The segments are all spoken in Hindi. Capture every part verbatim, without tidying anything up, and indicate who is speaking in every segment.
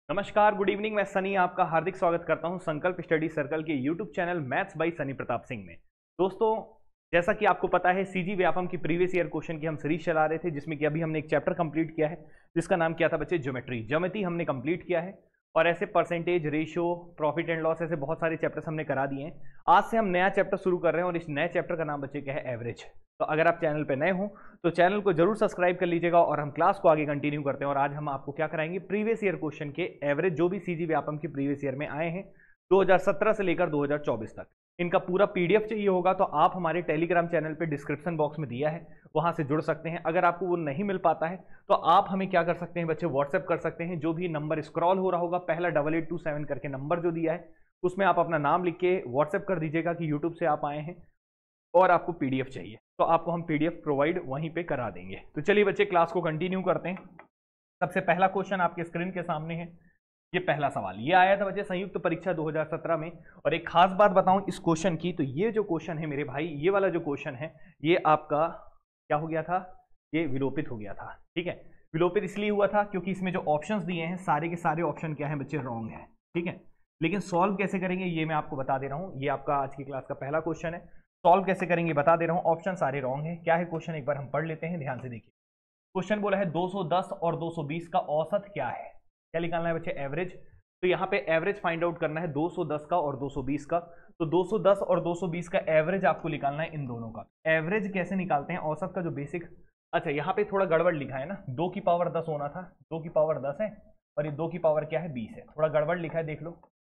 Speaker 1: नमस्कार, गुड इवनिंग। मैं सनी आपका हार्दिक स्वागत करता हूं संकल्प स्टडी सर्कल के YouTube channel maths by Sunny Pratap Singh में। दोस्तों, जैसा कि आपको पता है, सीजी व्यापम की प्रीवियस ईयर क्वेश्चन की हम सीरीज चला रहे थे, जिसमें कि अभी हमने एक चैप्टर कंप्लीट किया है जिसका नाम क्या था बच्चे, ज्योमेट्री। ज्योमेट्री हमने कंप्लीट किया है और ऐसे percentage, ratio, profit and loss, ऐसे बहुत सारे चैप्टर्स हमने करा दिए हैं। आज से हम नया चैप्टर शुरू कर रहे हैं और इस नए चैप्टर का नाम बच्चे क्या है, एवरेज। तो अगर आप चैनल पे नए हो तो चैनल को जरूर सब्सक्राइब कर लीजिएगा और हम क्लास को आगे कंटिन्यू करते हैं। और आज हम आपको क्या कराएंगे, प्रीवियस ईयर क्वेश्चन के एवरेज, जो भी सीजी व्यापम की प्रीवियस ईयर में आए हैं दो हज़ार सत्रह से लेकर दो हज़ार चौबीस तक। इनका पूरा पीडीएफ चाहिए होगा तो आप हमारे टेलीग्राम चैनल पे डिस्क्रिप्शन बॉक्स में दिया है, वहां से जुड़ सकते हैं। अगर आपको वो नहीं मिल पाता है तो आप हमें क्या कर सकते हैं बच्चे, व्हाट्सएप कर सकते हैं। जो भी नंबर स्क्रॉल हो रहा होगा, पहला डबल एट टू सेवन करके नंबर जो दिया है, उसमें आप अपना नाम लिख के व्हाट्सएप कर दीजिएगा कि यूट्यूब से आप आए हैं और आपको पीडीएफ चाहिए, तो आपको हम पीडीएफ प्रोवाइड वहीं पे करा देंगे। तो चलिए बच्चे, क्लास को कंटिन्यू करते हैं। सबसे पहला क्वेश्चन आपके स्क्रीन के सामने है। ये पहला सवाल ये आया था बच्चे संयुक्त परीक्षा दो हज़ार सत्रह में। और एक खास बात बताऊं इस क्वेश्चन की, तो ये जो क्वेश्चन है मेरे भाई, ये वाला जो क्वेश्चन है, ये आपका क्या हो गया था, ये विलोपित हो गया था। ठीक है, विलोपित इसलिए हुआ था क्योंकि इसमें जो ऑप्शंस दिए हैं, सारे के सारे ऑप्शन क्या है बच्चे, रॉन्ग है। ठीक है, लेकिन सॉल्व कैसे करेंगे ये मैं आपको बता दे रहा हूं। ये आपका आज की क्लास का पहला क्वेश्चन है। सॉल्व कैसे करेंगे बता दे रहा हूं। ऑप्शन सारे रॉन्ग है। क्या है क्वेश्चन, एक बार हम पढ़ लेते हैं, ध्यान से देखिए। क्वेश्चन बोला है दो सौ दस और दो सौ बीस का औसत क्या है। क्या निकालना है बच्चे, एवरेज। तो यहाँ पे एवरेज फाइंड आउट करना है दो सौ दस का और दो सौ बीस का। तो दो सौ दस और दो सौ बीस का एवरेज आपको निकालना है इन दोनों का। एवरेज कैसे निकालते हैं, औसत का जो बेसिक, अच्छा यहाँ पे थोड़ा गड़बड़ लिखा है ना, दो की पावर दस होना था, दो की पावर दस है और ये दो की पावर क्या है, बीस है। थोड़ा गड़बड़ लिखा है, देख लो।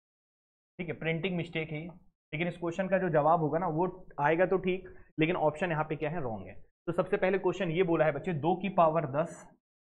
Speaker 1: ठीक है, प्रिंटिंग मिस्टेक है ये। लेकिन इस क्वेश्चन का जो जवाब होगा ना वो आएगा तो ठीक, लेकिन ऑप्शन यहाँ पे क्या है, रॉन्ग है। तो सबसे पहले क्वेश्चन ये बोला है बच्चे, दो की पावर दस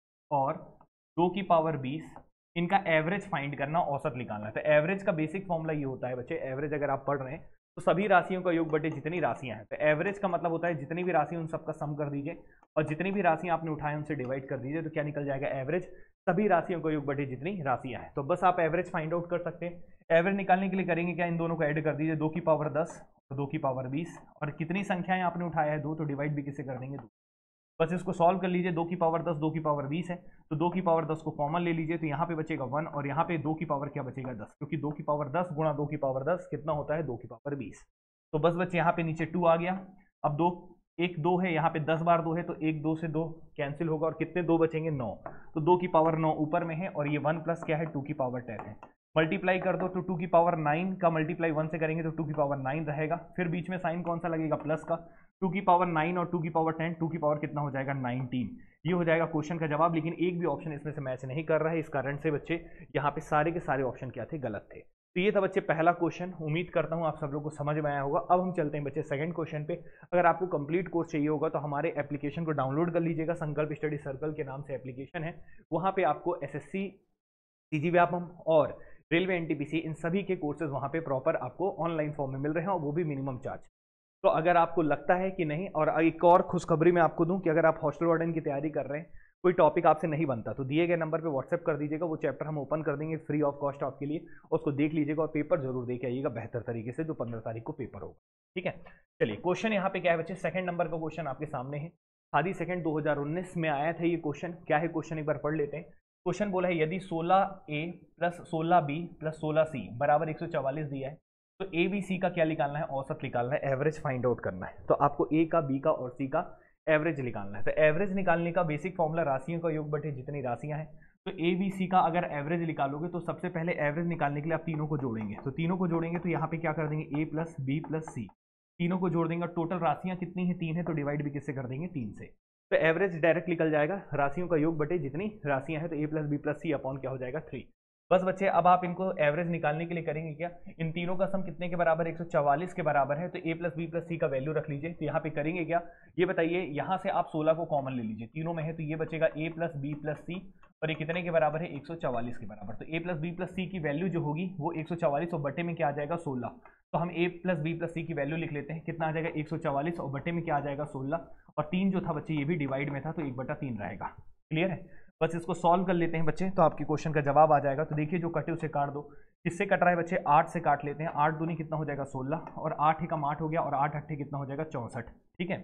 Speaker 1: और दो की पावर बीस, इनका एवरेज फाइंड करना, औसत निकालना है। तो एवरेज का बेसिक फॉर्मूला ये होता है बच्चे, एवरेज अगर आप पढ़ रहे हैं तो सभी राशियों का योग बटे जितनी राशियां हैं। तो एवरेज का मतलब होता है जितनी भी राशि उन सबका सम कर दीजिए और जितनी भी राशियां आपने उठाए उनसे डिवाइड कर दीजिए, तो क्या निकल जाएगा, एवरेज। सभी राशियों का योग बटे जितनी राशियां हैं। तो बस आप एवरेज फाइंड आउट कर सकते हैं। एवरेज निकालने के लिए करेंगे क्या, इन दोनों को ऐड कर दीजिए, दो की पावर दस और दो की पावर बीस, और कितनी संख्याएं आपने उठाया है, दो, तो डिवाइड भी किसे कर देंगे, दो। बस इसको सॉल्व कर लीजिए। दो की पावर दस, दो की पावर बीस है, तो दो की पावर दस को कॉमन ले लीजिए, तो यहाँ पे बचेगा वन, और यहाँ पे दो की पावर क्या बचेगा, दस, क्योंकि दो की पावर दस गुणा दो की पावर दस कितना होता है, दो की पावर बीस। तो बस बच्चे यहाँ पे नीचे टू आ गया। अब दो, एक दो है यहाँ पे, दस बार दो है तो एक दो से दो कैंसिल होगा और कितने दो बचेंगे, नौ। तो दो की पावर नौ ऊपर में है और ये वन प्लस क्या है, टू की पावर टेन है। मल्टीप्लाई कर दो तो टू की पावर नाइन का मल्टीप्लाई वन से करेंगे तो टू की पावर नाइन रहेगा। फिर बीच में साइन कौन सा लगेगा, प्लस का। टू की पावर नाइन और टू की पावर टेन, टू की पावर कितना हो जाएगा, नाइनटीन। ये हो जाएगा क्वेश्चन का जवाब। लेकिन एक भी ऑप्शन इसमें से मैच नहीं कर रहा है, इस कारण से बच्चे यहाँ पे सारे के सारे ऑप्शन क्या थे, गलत थे। तो ये था बच्चे पहला क्वेश्चन। उम्मीद करता हूँ आप सब लोग को समझ में आया होगा। अब हम चलते हैं बच्चे सेकंड क्वेश्चन पे। अगर आपको कंप्लीट कोर्स चाहिए होगा तो हमारे एप्लीकेशन को डाउनलोड कर लीजिएगा। संकल्प स्टडी सर्कल के नाम से एप्लीकेशन है। वहाँ पे आपको एसएससी, सीजी व्यापम और रेलवे एनटीपीसी, इन सभी के कोर्सेज वहाँ पे प्रॉपर आपको ऑनलाइन फॉर्म में मिल रहे हैं और वो भी मिनिमम चार्ज। तो अगर आपको लगता है कि नहीं, और एक और खुशखबरी मैं आपको दूं कि अगर आप हॉस्टल वार्डन की तैयारी कर रहे हैं, कोई टॉपिक आपसे नहीं बनता, तो दिए गए नंबर पे व्हाट्सएप कर दीजिएगा। वो चैप्टर हम ओपन कर देंगे फ्री ऑफ कॉस्ट आपके लिए, उसको देख लीजिएगा और पेपर जरूर देके आइएगा बेहतर तरीके से, जो पंद्रह तारीख को पेपर होगा। ठीक है, चलिए क्वेश्चन यहाँ पे क्या है बच्चे, सेकंड नंबर का क्वेश्चन आपके सामने है। खादी सेकंड दो हज़ार उन्नीस में आया था ये क्वेश्चन। क्या है क्वेश्चन, एक बार पढ़ लेते हैं। क्वेश्चन बोला है, यदि सोलह ए प्लस सोलह बी प्लस सोलह सी बराबर एक सौ चवालीस दिया है, तो ए बी सी का क्या निकालना है, औसत निकालना है, एवरेज फाइंड आउट करना है। तो आपको ए का, बी का और सी का एवरेज निकालना है। तो एवरेज निकालने का बेसिक फॉर्मूला राशियों का योग बटे जितनी राशियां हैं। तो ए बी सी का अगर एवरेज निकालोगे तो सबसे पहले एवरेज निकालने के लिए आप तीनों को जोड़ेंगे। तो तीनों को जोड़ेंगे तो यहाँ पे क्या कर देंगे, A plus B plus C, तीनों को जोड़ देंगे। टोटल राशियां कितनी है, तीन है, तो डिवाइड भी किससे कर देंगे, तीन से। तो एवरेज डायरेक्ट निकल जाएगा, राशियों का योग बटे जितनी राशियां हैं। तो A plus B plus C upon क्या हो जाएगा, थ्री। बस बच्चे, अब आप इनको एवरेज निकालने के लिए करेंगे क्या, इन तीनों का सम कितने के बराबर, एक सौ चवालीस के बराबर है। तो A plus B plus C का वैल्यू रख लीजिए। तो यहाँ पे करेंगे क्या, ये बताइए, यहाँ से आप सोलह को कॉमन ले लीजिए, तीनों में है, तो ये बचेगा A plus B plus C, और ये कितने के बराबर है, एक सौ चवालीस के बराबर। तो A plus B plus C की वैल्यू जो होगी वो एक सौ चवालीस और बटे में क्या आ जाएगा, सोलह। तो हम A plus B plus C की वैल्यू लिख लेते हैं, कितना आ जाएगा, एक सौ चवालीस और बटे में क्या आ जाएगा, सोलह। और तीन जो था बच्चे ये भी डिवाइड में था, तो एक बटा तीन रहेगा। क्लियर है, बस इसको सॉल्व कर लेते हैं बच्चे, तो आपके क्वेश्चन का जवाब आ जाएगा। तो देखिए, जो कटे उसे काट दो। किससे कट रहा है बच्चे, आठ से काट लेते हैं। आठ दूनी कितना हो जाएगा, सोलह, और आठ एकम आठ हो गया, और आठ अट्ठे कितना हो जाएगा, चौंसठ। ठीक है,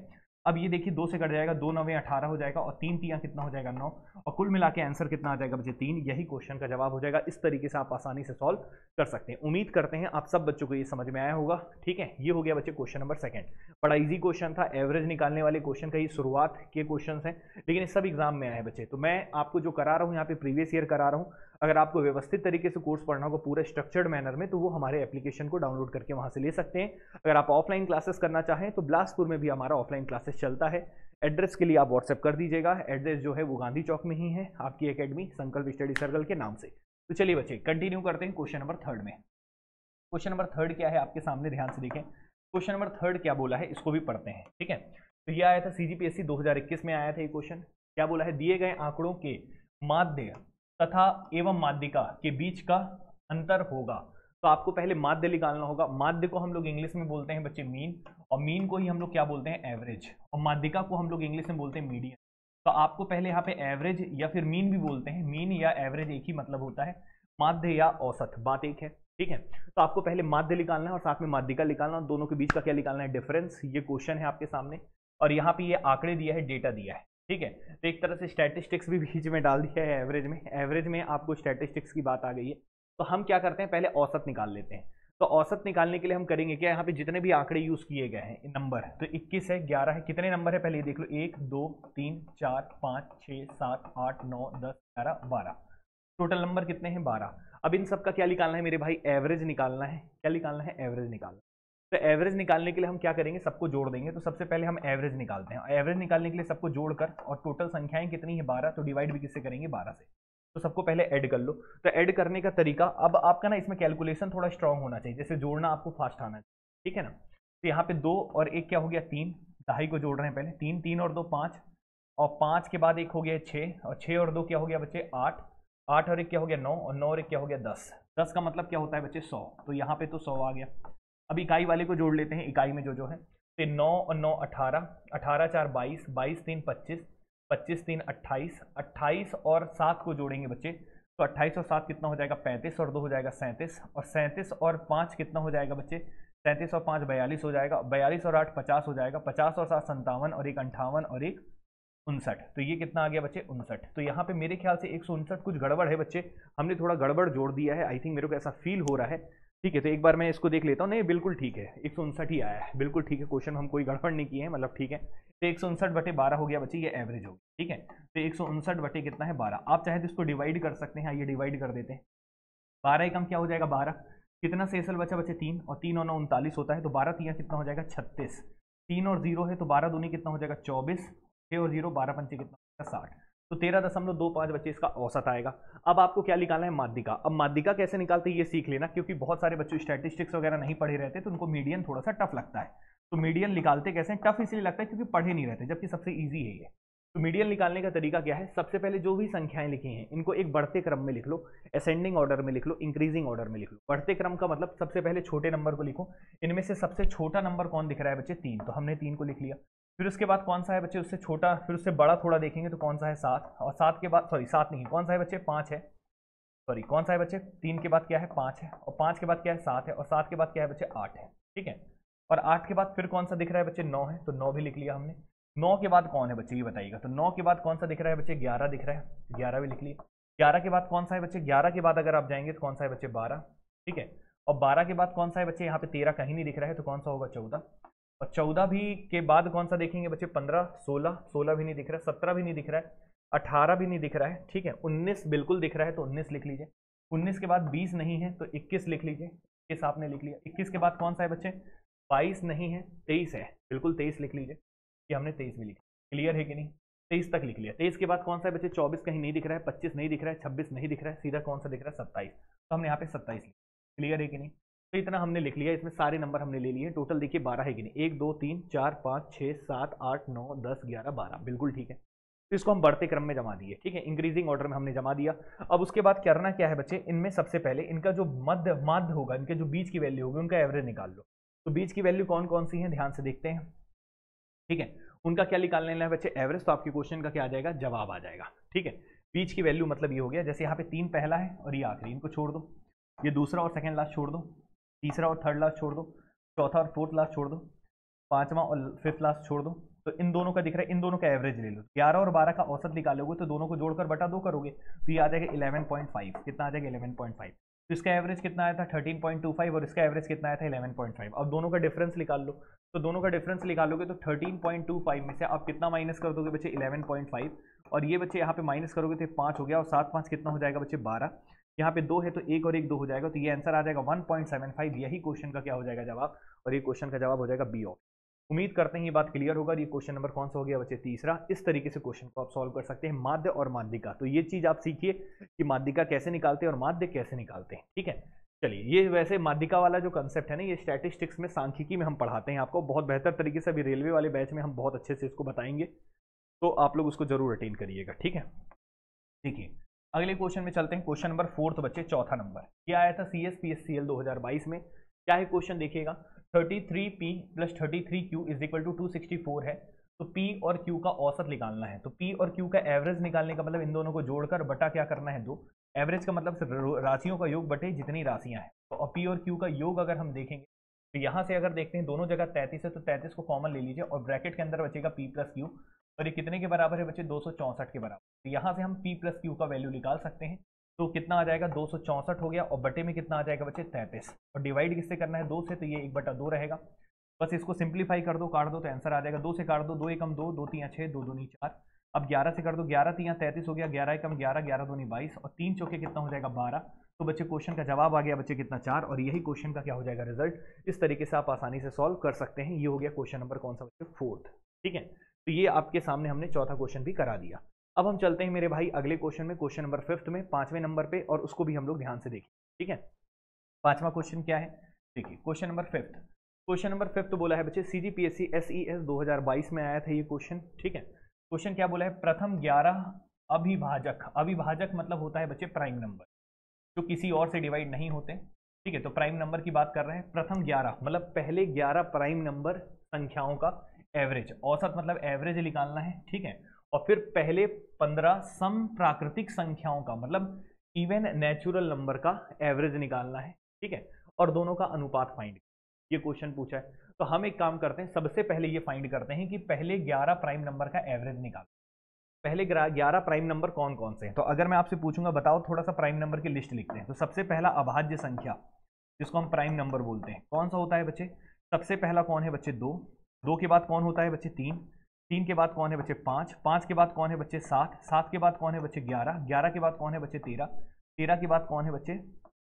Speaker 1: अब ये देखिए दो से कट जाएगा, दो नवे अठारह हो जाएगा और तीन तियां कितना हो जाएगा नौ, और कुल मिला के आंसर कितना आ जाएगा बच्चे तीन। यही क्वेश्चन का जवाब हो जाएगा। इस तरीके से आप आसानी से सॉल्व कर सकते हैं। उम्मीद करते हैं आप सब बच्चों को ये समझ में आया होगा। ठीक है, ये हो गया बच्चे क्वेश्चन नंबर सेकंड। बड़ा इजी क्वेश्चन था, एवरेज निकालने वाले क्वेश्चन का ये शुरुआत के क्वेश्चन हैं, लेकिन इस सब एग्जाम में आए हैं बच्चे। तो मैं आपको जो करा रहा हूँ यहाँ पे प्रीवियस ईयर करा रहा हूँ। अगर आपको व्यवस्थित तरीके से कोर्स पढ़ना होगा पूरे स्ट्रक्चर्ड मैनर में, तो वो हमारे एप्लीकेशन को डाउनलोड करके वहां से ले सकते हैं। अगर आप ऑफलाइन क्लासेस करना चाहें तो बिलासपुर में भी हमारा ऑफलाइन क्लासेस चलता है। एड्रेस के लिए आप व्हाट्सएप कर दीजिएगा। एड्रेस जो है वो गांधी चौक में ही है, आपकी एकेडमी संकल्प स्टडी सर्कल के नाम से। तो चलिए बच्चे कंटिन्यू करते हैं क्वेश्चन नंबर थर्ड में। क्वेश्चन नंबर थर्ड क्या है आपके सामने, ध्यान से देखें। क्वेश्चन नंबर थर्ड क्या बोला है इसको भी पढ़ते हैं। ठीक है, तो ये आया था सीजीपीएससी दो हज़ार इक्कीस में आया था ये क्वेश्चन। क्या बोला है, दिए गए आंकड़ों के माध्य तथा एवं माध्यिका के बीच का अंतर होगा। तो आपको पहले माध्य निकालना होगा। माध्य को हम लोग इंग्लिश में बोलते हैं बच्चे मीन, और मीन को ही हम लोग क्या बोलते हैं एवरेज, और माध्यिका को हम लोग इंग्लिश में बोलते हैं मीडियन। तो आपको पहले यहाँ पे एवरेज या फिर मीन भी बोलते हैं, मीन या एवरेज एक ही मतलब होता है, माध्य या औसत बात एक है। ठीक है, तो आपको पहले माध्य निकालना है और साथ में माध्यिका निकालना, और दोनों के बीच का क्या निकालना है, डिफरेंस। ये क्वेश्चन है आपके सामने, और यहाँ पे ये आंकड़े दिया है, डेटा दिया है। ठीक है, तो एक तरह से स्टैटिस्टिक्स भी बीच में डाल दिया है एवरेज में। एवरेज में आपको स्टैटिस्टिक्स की बात आ गई है, तो हम क्या करते हैं पहले औसत निकाल लेते हैं। तो औसत निकालने के लिए हम करेंगे क्या, यहाँ पे जितने भी आंकड़े यूज किए गए हैं नंबर, तो इक्कीस है, ग्यारह है, कितने नंबर है पहले ये देख लो, एक दो तीन चार पाँच छः सात आठ नौ दस ग्यारह बारह, टोटल नंबर कितने हैं बारह। अब इन सब का क्या निकालना है मेरे भाई, एवरेज निकालना है। क्या निकालना है, एवरेज निकालना। तो एवरेज निकालने के लिए हम क्या करेंगे, सबको जोड़ देंगे। तो सबसे पहले हम एवरेज निकालते हैं। एवरेज निकालने के लिए सबको जोड़कर, और टोटल संख्याएं कितनी है बारह, तो डिवाइड भी किससे करेंगे, बारह से। तो सबको पहले ऐड कर लो। तो ऐड करने का तरीका, अब आपका ना इसमें कैलकुलेशन थोड़ा स्ट्रांग होना चाहिए, जैसे जोड़ना आपको फास्ट आना चाहिए। ठीक है ना, तो यहाँ पे दो और एक क्या हो गया, तीन, ढाई को जोड़ रहे हैं पहले, तीन तीन और दो पाँच, और पाँच के बाद एक हो गया छः, और छः और दो क्या हो गया बच्चे आठ, आठ और एक क्या हो गया नौ, और नौ और एक क्या हो गया दस। दस का मतलब क्या होता है बच्चे सौ, तो यहाँ पे तो सौ आ गया। अब इकाई वाले को जोड़ लेते हैं, इकाई में जो जो है, तो नौ और नौ अठारह, अठारह चार बाईस, बाईस तीन पच्चीस, पच्चीस तीन अट्ठाईस, अट्ठाईस और सात को जोड़ेंगे बच्चे, तो अट्ठाईस और सात कितना हो जाएगा पैंतीस, और दो हो जाएगा सैंतीस, और सैंतीस और पाँच कितना हो जाएगा बच्चे, सैंतीस और पाँच बयालीस हो जाएगा, बयालीस और आठ पचास हो जाएगा, पचास और सात संतावन, और एक अंठावन और एक उनसठ। तो ये कितना आ गया बच्चे उनसठ। तो यहाँ पे मेरे ख्याल से एक सौ उनसठ कुछ गड़बड़ है बच्चे, हमने थोड़ा गड़बड़ जोड़ दिया है, आई थिंक मेरे को ऐसा फील हो रहा है। ठीक है, तो एक बार मैं इसको देख लेता हूँ। नहीं बिल्कुल ठीक है, एक सौ उनसठ ही आया है, बिल्कुल ठीक है। क्वेश्चन हम कोई गड़बड़ नहीं किए हैं, मतलब ठीक है। तो एक सौ उनसठ बटे बारह हो गया बच्चे, ये एवरेज होगी। ठीक है, तो एक सौ उनसठ बटे कितना है बारह। आप चाहे तो इसको डिवाइड कर सकते हैं, ये डिवाइड कर देते हैं। बारह एकम क्या हो जाएगा बारह, कितना शेषल बचा बच्चे तीन, और तीन और नौ उनतालीस होता है, तो बारह तिया कितना हो जाएगा छत्तीस, तीन और जीरो है तो बारह दूनी कितना हो जाएगा चौबीस, छः और जीरो बारह पंचे कितना हो जाएगा साठ, तो तेरह दशमलव दो पाँच बच्चे इसका औसत आएगा। अब आपको क्या निकालना है, माध्यिका। अब माध्यिका कैसे निकालते हैं ये सीख लेना, क्योंकि बहुत सारे बच्चे स्टैटिस्टिक्स वगैरह नहीं पढ़े रहते, तो उनको मीडियन थोड़ा सा टफ लगता है। तो मीडियन निकालते कैसे हैं, टफ इसलिए लगता है क्योंकि पढ़े नहीं रहते, जबकि सबसे ईजी है ये। तो मीडियन निकालने का तरीका क्या है, सबसे पहले जो भी संख्याएं लिखी हैं इनको एक बढ़ते क्रम में लिख लो, असेंडिंग ऑर्डर में लिख लो, इंक्रीजिंग ऑर्डर में लिख लो। बढ़ते क्रम का मतलब सबसे पहले छोटे नंबर को लिखो, इनमें से सबसे छोटा नंबर कौन दिख रहा है बच्चे, तीन, तो हमने तीन को लिख लिया। फिर उसके बाद कौन सा है बच्चे उससे छोटा, फिर उससे बड़ा थोड़ा देखेंगे तो कौन सा है सात, और सात के बाद सॉरी सात नहीं, कौन सा है बच्चे पाँच है, सॉरी कौन सा है बच्चे तीन के बाद क्या है पाँच है, और पाँच के बाद क्या है सात है, और सात के बाद क्या है बच्चे आठ है। ठीक है, और आठ के बाद फिर कौन सा दिख रहा है बच्चे नौ है, तो नौ भी लिख लिया हमने। नौ के बाद कौन है बच्चे ये बताइएगा, तो नौ के बाद कौन सा दिख रहा है बच्चे, ग्यारह दिख रहा है, ग्यारह भी लिख लिया। ग्यारह के बाद कौन सा है बच्चे, ग्यारह के बाद अगर आप जाएंगे तो कौन सा है बच्चे बारह। ठीक है, और बारह के बाद कौन सा है बच्चे, यहाँ पे तेरह कहीं नहीं दिख रहा है, तो कौन सा होगा चौदह, और चौदह भी के बाद कौन सा देखेंगे बच्चे पंद्रह, सोलह, सोलह भी नहीं दिख रहा है, सत्रह भी नहीं दिख रहा है, अठारह भी नहीं दिख रहा है। ठीक है, उन्नीस बिल्कुल दिख रहा है, तो उन्नीस लिख लीजिए। उन्नीस के बाद बीस नहीं है, तो इक्कीस लिख लीजिए, इक्कीस आपने लिख लिया। इक्कीस के बाद कौन सा है बच्चे, बाईस नहीं है, तेईस है, बिल्कुल तेईस लिख लीजिए, ये हमने तेईस भी लिखा। क्लियर है कि नहीं, तेईस तक लिख लिया। तेईस के बाद कौन सा है बच्चे, चौबीस कहीं नहीं दिख रहा है, पच्चीस नहीं दिख रहा है, छब्बीस नहीं दिख रहा है, सीधा कौन सा दिख रहा है सत्ताईस, तो हमने यहाँ पे सत्ताईस लिखा। क्लियर है कि नहीं, तो इतना हमने लिख लिया, इसमें सारे नंबर हमने ले लिए। टोटल देखिए बारह है कि नहीं, एक दो तीन चार पाँच छः सात आठ नौ दस ग्यारह बारह, बिल्कुल ठीक है। तो इसको हम बढ़ते क्रम में जमा दिए। ठीक है, इंक्रीजिंग ऑर्डर में हमने जमा दिया। अब उसके बाद करना क्या है बच्चे, इनमें सबसे पहले इनका जो मध्य माध्य होगा, इनके जो बीच की वैल्यू होगी उनका एवरेज निकाल लो। तो बीच की वैल्यू कौन कौन सी है ध्यान से देखते हैं। ठीक है, उनका क्या निकालने है बच्चे, एवरेज। तो आपके क्वेश्चन का क्या आ जाएगा, जवाब आ जाएगा। ठीक है, बीच की वैल्यू मतलब ये हो गया, जैसे यहाँ पे तीन पहला है और ये आखिरी, इनको छोड़ दो, ये दूसरा और सेकंड लास्ट छोड़ दो, तीसरा और थर्ड लास्ट छोड़ दो, चौथा और फोर्थ लास्ट छोड़ दो, पांचवा और फिफ्थ लास्ट छोड़ दो, तो इन दोनों का दिख रहा है, इन दोनों का एवरेज ले लो, ग्यारह और बारह का औसत निकालोगे तो दोनों को जोड़कर बटा दो करोगे तो ये आ जाएगा इलेवन पॉइंट फाइव। कितना आ जाएगा इलेवन पॉइंट फाइव। तो इसका एवरेज कितना आया था थर्टीन पॉइंट टू फाइव और इसका एवरेज कितना आया था इलेवन पॉइंट फाइव। अब दोनों का डिफरेंस निकाल लो, तो दोनों का डिफरेंस निकालोगे तो थर्टीन पॉइंट टू फाइव में से आप कितना माइनस कर दोगे बच्चे इलेवन पॉइंट फाइव, और ये बच्चे यहाँ पे माइनस करोगे तो पाँच हो गया, और सात पाँच कितना हो जाएगा बच्चे बारह, यहाँ पे दो है तो एक और एक दो हो जाएगा, तो ये आंसर आ जाएगा वन पॉइंट सेवन फाइव। यही क्वेश्चन का क्या हो जाएगा जवाब, और ये क्वेश्चन का जवाब हो जाएगा बी ऑप्शन। उम्मीद करते हैं ये बात क्लियर होगा। ये क्वेश्चन नंबर कौन सा हो गया बच्चे, तीसरा। इस तरीके से क्वेश्चन को आप सॉल्व कर सकते हैं, माध्य और माध्यिका। तो ये चीज आप सीखिए कि माध्यिका कैसे निकालते हैं और माध्य कैसे निकालते हैं, ठीक है। चलिए, ये वैसे माध्यिका वाला जो कंसेप्ट है ना, ये स्टैटिस्टिक्स में, सांख्यिकी में हम पढ़ाते हैं आपको बहुत बेहतर तरीके से। अभी रेलवे वाले बैच में हम बहुत अच्छे से इसको बताएंगे, तो आप लोग उसको जरूर अटेंड करिएगा, ठीक है। देखिए अगले क्वेश्चन में चलते हैं। क्वेश्चन नंबर फोर्थ बच्चे, चौथा नंबर। ये आया था C S P S C L दो हजार बाईस में। क्या है क्वेश्चन देखिएगा, thirty three P plus thirty three Q is equal to two sixty four है। तो P और Q का औसत निकालना है। तो P और Q का एवरेज निकालने का मतलब इन दोनों को जोड़कर बटा क्या करना है, दो। एवरेज का मतलब सिर्फ राशियों का योग बटे जितनी राशियां हैं। तो P और Q का योग अगर हम देखेंगे तो यहाँ से अगर देखते हैं दोनों जगह तैंतीस है, तो तैंतीस को कॉमन ले लीजिए और ब्रैकेट के अंदर बचेगा P प्लस क्यू, और ये कितने के बराबर है बच्चे, दो सौ चौंसठ के बराबर। तो यहाँ से हम P प्लस क्यू का वैल्यू निकाल सकते हैं। तो कितना आ जाएगा, दो सौ चौंसठ हो गया, और बटे में कितना आ जाएगा बच्चे, तैंतीस, और डिवाइड किससे करना है, दो से, तो ये एक बटा दो रहेगा। बस इसको सिंप्लीफाई कर दो, काट दो, तो आंसर आ जाएगा, दो से काट दो, दो एकम दो, दो तीन छः, दो दूनी चार। अब ग्यारह से कर दो, ग्यारह तीन तैंतीस हो गया, ग्यारह एकम ग्यारह, ग्यारह दूनी बाईस, और तीन चौके कितना हो जाएगा, बारह। तो बच्चे क्वेश्चन का जवाब आ गया बच्चे कितना, चार, और यही क्वेश्चन का क्या हो जाएगा रिजल्ट। इस तरीके से आप आसानी से सॉल्व कर सकते हैं। ये हो गया क्वेश्चन नंबर कौन सा बच्चे, फोर्थ, ठीक है। तो ये आपके सामने हमने चौथा क्वेश्चन भी करा दिया। अब हम चलते हैं मेरे भाई अगले क्वेश्चन में, क्वेश्चन नंबर फिफ्थ में, पांचवें नंबर पे, और उसको भी हम लोग ध्यान से देखें, ठीक है। पांचवा क्वेश्चन क्या है, देखिए question number fifth. Question number fifth बोला है बच्चे, सीजीपीएससी एसईएस दो हजार बाईस में आया था ये क्वेश्चन, ठीक है। क्वेश्चन क्या बोला है, प्रथम ग्यारह अभिभाजक। अभिभाजक मतलब होता है बच्चे प्राइम नंबर जो किसी और से डिवाइड नहीं होते, ठीक है। तो प्राइम नंबर की बात कर रहे हैं। प्रथम ग्यारह मतलब पहले ग्यारह प्राइम नंबर संख्याओं का एवरेज, औसत मतलब एवरेज निकालना है, ठीक है। और फिर पहले पंद्रह सम प्राकृतिक संख्याओं का मतलब इवन नेचुरल नंबर का एवरेज निकालना है, ठीक है। और दोनों का अनुपात फाइंड, ये क्वेश्चन पूछा है। तो हम एक काम करते हैं, सबसे पहले ये फाइंड करते हैं कि पहले ग्यारह प्राइम नंबर का एवरेज निकाल। पहले ग्यारह प्राइम नंबर कौन कौन से हैं। तो अगर मैं आपसे पूछूंगा बताओ थोड़ा सा प्राइम नंबर की लिस्ट लिखते हैं। तो सबसे पहला अभाज्य संख्या जिसको हम प्राइम नंबर बोलते हैं, कौन सा होता है बच्चे, सबसे पहला कौन है बच्चे, दो। दो के बाद कौन होता है बच्चे, तीन। तीन के बाद कौन है बच्चे, पाँच। पाँच के बाद कौन है बच्चे, सात। सात के बाद कौन है बच्चे, ग्यारह। ग्यारह के बाद कौन है बच्चे, तेरह। तेरह के बाद कौन है बच्चे,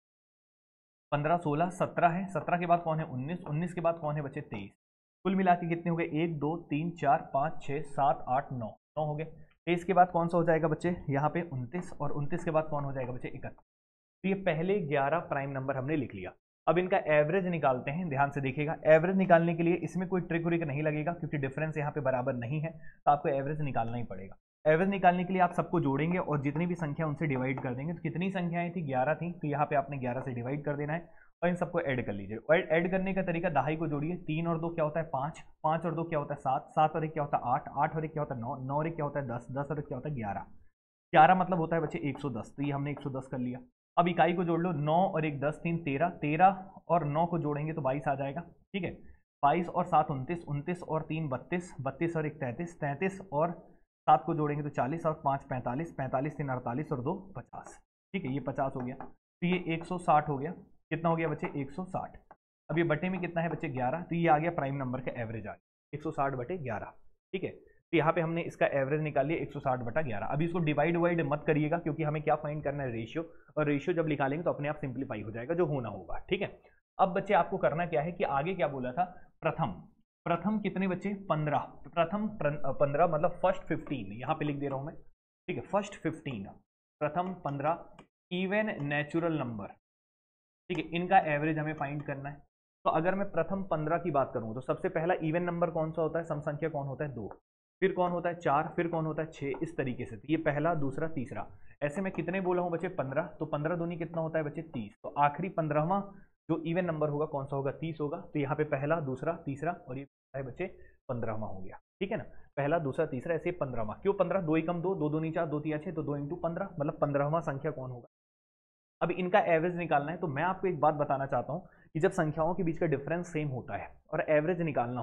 Speaker 1: पंद्रह। सोलह, सत्रह है। सत्रह के बाद कौन है, उन्नीस। उन्नीस के बाद कौन है बच्चे, तेईस। कुल मिला के कितने हो गए, एक दो तीन चार पाँच छः सात आठ नौ, नौ हो गए। तेईस के बाद कौन सा हो जाएगा बच्चे, यहाँ पे उनतीस, और उनतीस के बाद कौन हो जाएगा बच्चे, इकतीस। तो ये पहले ग्यारह प्राइम नंबर हमने लिख लिया। अब इनका एवरेज निकालते हैं, ध्यान से देखिएगा। एवरेज निकालने के लिए इसमें कोई ट्रिक व्रिक नहीं लगेगा क्योंकि डिफरेंस यहाँ पे बराबर नहीं है, तो आपको एवरेज निकालना ही पड़ेगा। एवरेज निकालने के लिए आप सबको जोड़ेंगे और जितनी भी संख्या उनसे डिवाइड कर देंगे। तो कितनी संख्याएं थी, ग्यारह थी, तो यहाँ पे आपने ग्यारह से डिवाइड कर देना है और इन सबको ऐड कर लीजिए। और ऐड करने का तरीका, दहाई को जोड़िए, तीन और दो क्या होता है, पाँच। पाँच और दो क्या होता है, सात। सात और एक क्या होता है, आठ। आठ और एक क्या होता है, नौ। नौ और एक क्या होता है, दस। दस और एक क्या होता है, ग्यारह। ग्यारह मतलब होता है बच्चे एक सौ दस। तो ये हमने एक सौ दस कर लिया। अब इकाई को जोड़ लो, नौ और एक दस, तीन तेरह। तेरह और नौ को जोड़ेंगे तो बाईस आ जाएगा, ठीक है। बाईस और सात उनतीस, उनतीस और तीन बत्तीस, बत्तीस और एक तैंतीस, तैंतीस और सात को जोड़ेंगे तो चालीस, और पाँच पैंतालीस, पैंतालीस तीन अड़तालीस और दो पचास, ठीक है। ये पचास हो गया, तो ये एक सौ साठ हो गया। कितना हो गया बच्चे, एक सौ साठ। अब ये बटे में कितना है बच्चे, ग्यारह। तो ये आ गया प्राइम नंबर का एवरेज आ गया एक सौ साठ बटे ग्यारह, ठीक है। तो यहाँ पे हमने इसका एवरेज निकाल लिया एक सौ साठ बटा ग्यारह। अभी इसको डिवाइड वाइड मत करिएगा क्योंकि हमें क्या फाइंड करना है, रेशियो, और रेशियो जब निकालेंगे तो अपने आप सिंप्लीफाई हो जाएगा, जो होना होगा, ठीक है। अब बच्चे आपको करना क्या है कि आगे क्या बोला था, प्रथम। प्रथम कितने बच्चे, पंद्रह। प्रथम पंद्रह मतलब फर्स्ट फिफ्टीन, यहाँ पे लिख दे रहा हूं मैं, ठीक है। फर्स्ट फिफ्टीन, प्रथम पंद्रह इवन नेचुरल नंबर, ठीक है, इनका एवरेज हमें फाइंड करना है। तो अगर मैं प्रथम पंद्रह की बात करूं तो सबसे पहला इवन नंबर कौन सा होता है, सम संख्या कौन होता है, दो। फिर कौन होता है, चार। फिर कौन होता है, छः। इस तरीके से, तो ये पहला, दूसरा, तीसरा। ऐसे में कितने बोला हूं बच्चे, पंद्रह। तो पंद्रह दूनी कितना होता है बच्चे, तीस। तो आखिरी पंद्रहवां जो इवन नंबर होगा कौन सा होगा, तीस होगा। तो यहाँ पे पहला, दूसरा, तीसरा, और ये है बच्चे पंद्रहवां हो गया, ठीक है ना। पहला, दूसरा, तीसरा, ऐसे पंद्रहवां। क्यों पंद्रह, दो ही कम दो, दो दूनी चार, दो तीन छः, तो दो इंटू पंद्रह मतलब पंद्रहवां संख्या कौन होगा। अब इनका एवरेज निकालना है। तो मैं आपको एक बात बताना चाहता हूं कि जब संख्याओं के बीच का डिफरेंस सेम होता है और एवरेज निकालना हो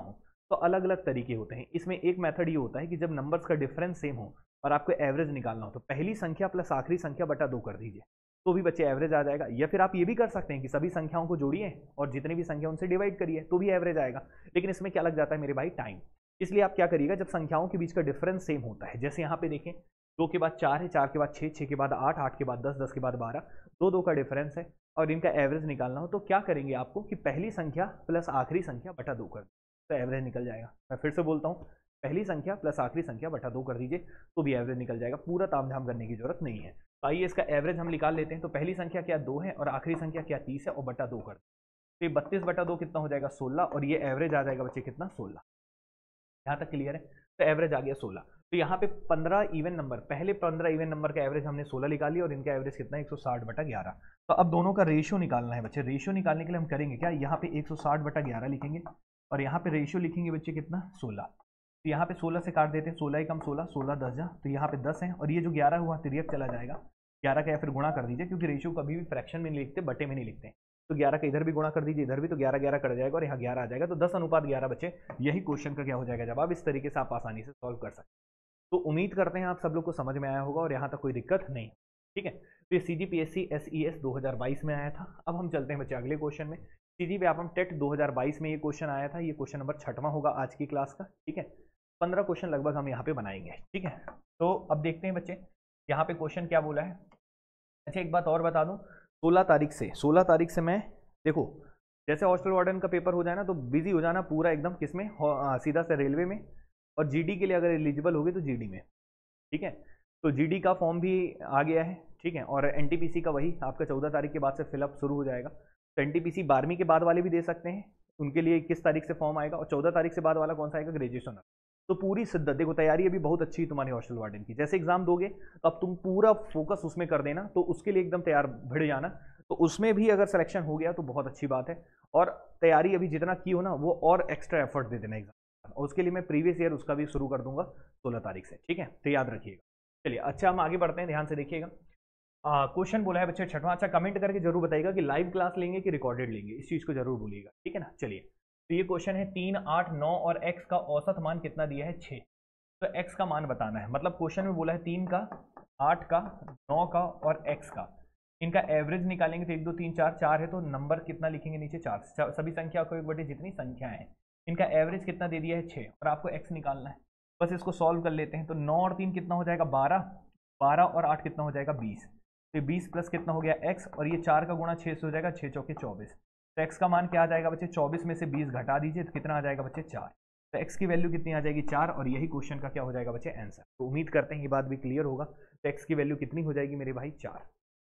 Speaker 1: तो अलग अलग तरीके होते हैं। इसमें एक मेथड ये होता है कि जब नंबर्स का डिफरेंस सेम हो और आपको एवरेज निकालना हो तो पहली संख्या प्लस आखिरी संख्या बटा दो कर दीजिए, तो भी बच्चे एवरेज आ जाएगा। या फिर आप ये भी कर सकते हैं कि सभी संख्याओं को जोड़िए और जितनी भी संख्या उनसे डिवाइड करिए, तो भी एवरेज आएगा। लेकिन इसमें क्या लग जाता है मेरे भाई, टाइम। इसलिए आप क्या करिएगा, जब संख्याओं के बीच का डिफरेंस सेम होता है, जैसे यहाँ पे देखें दो के बाद चार है, चार के बाद छः, छः के बाद आठ, आठ के बाद दस, दस के बाद बारह, दो दो का डिफरेंस है और इनका एवरेज निकालना हो तो क्या करेंगे आपको कि पहली संख्या प्लस आखिरी संख्या बटा दो कर, तो एवरेज निकल जाएगा। मैं फिर से बोलता हूँ, पहली संख्या प्लस आखिरी संख्या बटा दो कर दीजिए तो भी एवरेज निकल जाएगा। पूरा तामझाम करने की जरूरत नहीं है। तो आइए इसका एवरेज हम निकाल लेते हैं। तो पहली संख्या क्या दो है और आखिरी संख्या क्या तीस है और बटा दो कर, तो ये बत्तीस बटा दो कितना हो जाएगा सोलह, और ये एवरेज आ जाएगा बच्चे कितना सोलह। यहाँ तक क्लियर है? तो एवरेज आ गया सोलह। तो यहाँ पे पंद्रह इवन नंबर, पहले पंद्रह इवन नंबर का एवरेज हमने सोलह निकाली और इनका एवरेज कितना है एक सौ साठ बटा ग्यारह। तो अब दोनों का रेशियो निकालना है बच्चे। रेशियो निकालने के लिए हम करेंगे क्या, यहाँ पे एक सौ साठ बटा ग्यारह लिखेंगे और यहाँ पे रेशियो लिखेंगे बच्चे कितना सोलह। तो यहाँ पे सोलह से काट देते हैं, सोलह ही कम सोलह, सोलह दस जा, तो यहाँ पे दस है और ये जो ग्यारह हुआ तिरक चला जाएगा। ग्यारह का या फिर गुणा कर दीजिए, क्योंकि रेशियो कभी भी फ्रैक्शन में नहीं लिखते, बटे में नहीं लिखते हैं। तो ग्यारह का इधर भी गुणा कर दीजिए, इधर भी, तो ग्यारह ग्यारह कट जाएगा और यहाँ ग्यारह आ जाएगा। तो दस अनुपात ग्यारह बच्चे, यही क्वेश्चन का क्या हो जाएगा जवाब। इस तरीके से आप आसानी से सॉल्व कर सकते हैं। तो उम्मीद करते हैं आप सब लोग को समझ में आया होगा और यहाँ तक कोई दिक्कत नहीं। ठीक है, तो ये C G P S C S E S दो हज़ार बाईस में आया था। अब हम चलते हैं बच्चे अगले क्वेश्चन में। सी जी व्यापम टेट दो हज़ार बाईस में ये क्वेश्चन आया था। ये क्वेश्चन नंबर छठवां होगा आज की क्लास का। ठीक है, पंद्रह क्वेश्चन लगभग हम यहाँ पे बनाएंगे। ठीक है, तो अब देखते हैं बच्चे यहाँ पे क्वेश्चन क्या बोला है। अच्छा, एक बात और बता दूं, सोलह तारीख से सोलह तारीख से मैं, देखो जैसे हॉस्टल वार्डन का पेपर हो जाए ना तो बिजी हो जाना पूरा एकदम, किसमें, सीधा से रेलवे में, और जीडी के लिए अगर एलिजिबल होगी तो जीडी में। ठीक है, तो जीडी का फॉर्म भी आ गया है। ठीक है, और एनटीपीसी का वही आपका चौदह तारीख के बाद से फिलअप शुरू हो जाएगा। तो एनटीपीसी बारहवीं के बाद वाले भी दे सकते हैं, उनके लिए इक्कीस तारीख से फॉर्म आएगा, और चौदह तारीख से बाद वाला कौन सा आएगा, ग्रेजुएशन। तो पूरी शिद्दत, देखो तैयारी अभी बहुत अच्छी है तुम्हारी हॉस्टल वार्डन की। जैसे एग्जाम दोगे तो अब तुम पूरा फोकस उसमें कर देना, तो उसके लिए एकदम तैयार भिड़ जाना। तो उसमें भी अगर सिलेक्शन हो गया तो बहुत अच्छी बात है, और तैयारी अभी जितना की हो ना वो और एक्स्ट्रा एफर्ट दे देना एग्जाम, और उसके लिए मैं प्रीवियस ईयर उसका भी शुरू कर दूंगा सोलह तारीख से। ठीक है, तो याद रखिएगा। चलिए, अच्छा हम आगे बढ़ते हैं, ध्यान से देखिएगा। क्वेश्चन बोला है बच्चे छठवां। अच्छा, कमेंट करके जरूर बताइएगा कि लाइव क्लास लेंगे कि रिकॉर्डेड लेंगे, इस चीज को जरूर बोलिएगा। ठीक है ना। चलिए, तो ये क्वेश्चन है तीन, आठ, नौ और एक्स का औसत मान कितना दिया है, छः। तो एक्स का मान बताना है। मतलब क्वेश्चन में बोला है तीन का, आठ का, नौ का और एक्स का, इनका एवरेज निकालेंगे। तो एक दो तीन चार, चार है तो नंबर कितना लिखेंगे नीचे, चार। सभी संख्या को एक बटे जितनी संख्या है, इनका एवरेज कितना दे दिया है, छः, और आपको एक्स निकालना है। बस इसको सॉल्व कर लेते हैं। तो नौ और तीन कितना हो जाएगा, बारह, बारह और आठ कितना हो जाएगा, बीस। तो बीस प्लस कितना हो गया एक्स, और ये चार का गुणा छः से हो जाएगा, छः चौके चौबीस। तो एक्स का मान क्या आ जाएगा बच्चे, चौबीस में से बीस घटा दीजिए तो कितना आ जाएगा बच्चे, चार। तो एक्स की वैल्यू कितनी आ जाएगी, चार, और यही क्वेश्चन का क्या हो जाएगा बच्चे, आंसर। तो उम्मीद करते हैं ये बात भी क्लियर होगा। तो एक्स की वैल्यू कितनी हो जाएगी मेरे भाई, चार।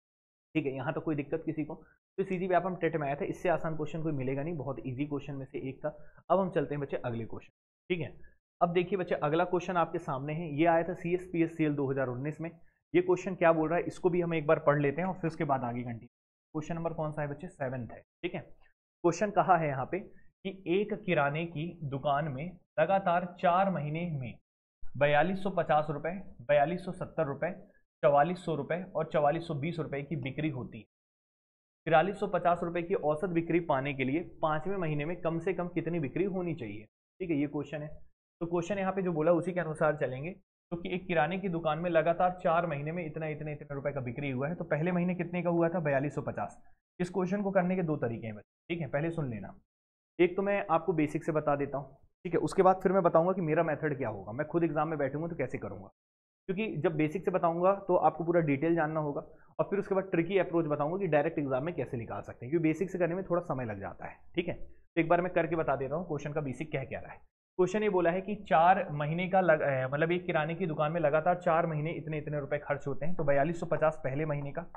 Speaker 1: ठीक है, यहाँ तो कोई दिक्कत किसी को। तो सीधी व्यापम टेट में आया था, इससे आसान क्वेश्चन कोई मिलेगा नहीं, बहुत इजी क्वेश्चन में से एक था। अब हम चलते हैं बच्चे अगले क्वेश्चन। ठीक है, अब देखिए बच्चे अगला क्वेश्चन आपके सामने है। ये आया था C S P S C L दो हज़ार उन्नीस में। ये क्वेश्चन क्या बोल रहा है, इसको भी हम एक बार पढ़ लेते हैं और फिर उसके बाद आगे कंटिन्यू। क्वेश्चन नंबर कौन सा है बच्चे, सेवंथ है। ठीक है, क्वेश्चन कहा है यहाँ पे कि एक किराने की दुकान में लगातार चार महीने में बयालीस सौ पचास रुपए, बयालीस सौ सत्तर रुपए, चवालीस सौ रुपए और चवालीस सौ बीस रुपए की बिक्री होती है। तिरालीस सौ पचास रुपए की औसत बिक्री पाने के लिए पांचवें महीने में कम से कम कितनी बिक्री होनी चाहिए। ठीक है, ये क्वेश्चन है। तो क्वेश्चन यहाँ पे जो बोला उसी के अनुसार चलेंगे। तो कि एक किराने की दुकान में लगातार चार महीने में इतना इतने इतने रुपए का बिक्री हुआ है। तो पहले महीने कितने का हुआ था, बयालीस सौ पचास। इस क्वेश्चन को करने के दो तरीके हैं बच्चे। ठीक है, पहले सुन लेना। एक तो मैं आपको बेसिक से बता देता हूँ। ठीक है, उसके बाद फिर मैं बताऊंगा कि मेरा मेथड क्या होगा, मैं खुद एग्जाम में बैठूंगा तो कैसे करूंगा। क्योंकि जब बेसिक से बताऊंगा तो आपको पूरा डिटेल जानना होगा, और फिर उसके बाद ट्रिकी अप्रोच बताऊंगा कि डायरेक्ट एग्जाम में कैसे निकाल सकते हैं, क्योंकि बेसिक से करने में थोड़ा समय लग जाता है। ठीक है, तो एक बार मैं करके बता देता हूँ क्वेश्चन का बेसिक क्या कह रहा है। क्वेश्चन ये बोला है कि चार महीने का लग, मतलब एक किराने की दुकान में लगातार चार महीने इतने इतने रुपए खर्च होते हैं। तो बयालीस सौ पचास पहले महीने का,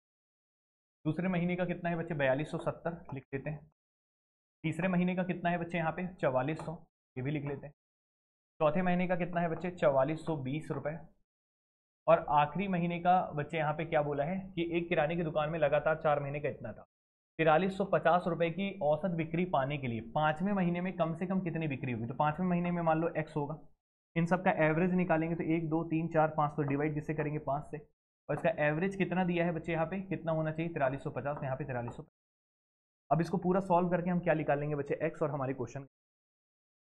Speaker 1: दूसरे महीने का कितना है बच्चे, बयालीस सौ सत्तर लिख देते हैं। तीसरे महीने का कितना है बच्चे यहाँ पे, चवालीस सौ, ये भी लिख लेते हैं। चौथे महीने का कितना है बच्चे, चवालीस सौ बीस रुपए। और आखिरी महीने का बच्चे यहाँ पे क्या बोला है कि एक किराने की दुकान में लगातार चार महीने का इतना था। तिरालीस सौ पचास रुपए की औसत बिक्री पाने के लिए पांचवें महीने में कम से कम कितनी बिक्री होगी। तो पांचवें महीने में मान लो एक्स होगा, इन सब का एवरेज निकालेंगे। तो एक दो तीन चार पाँच, तो डिवाइड किससे करेंगे, पाँच से। और इसका एवरेज कितना दिया है बच्चे यहाँ पे, कितना होना चाहिए, तिरालीस सौ पचास, यहाँ पे तिरालीस सौ। अब इसको पूरा सॉल्व करके हम क्या निकालेंगे बच्चे, एक्स, और हमारे क्वेश्चन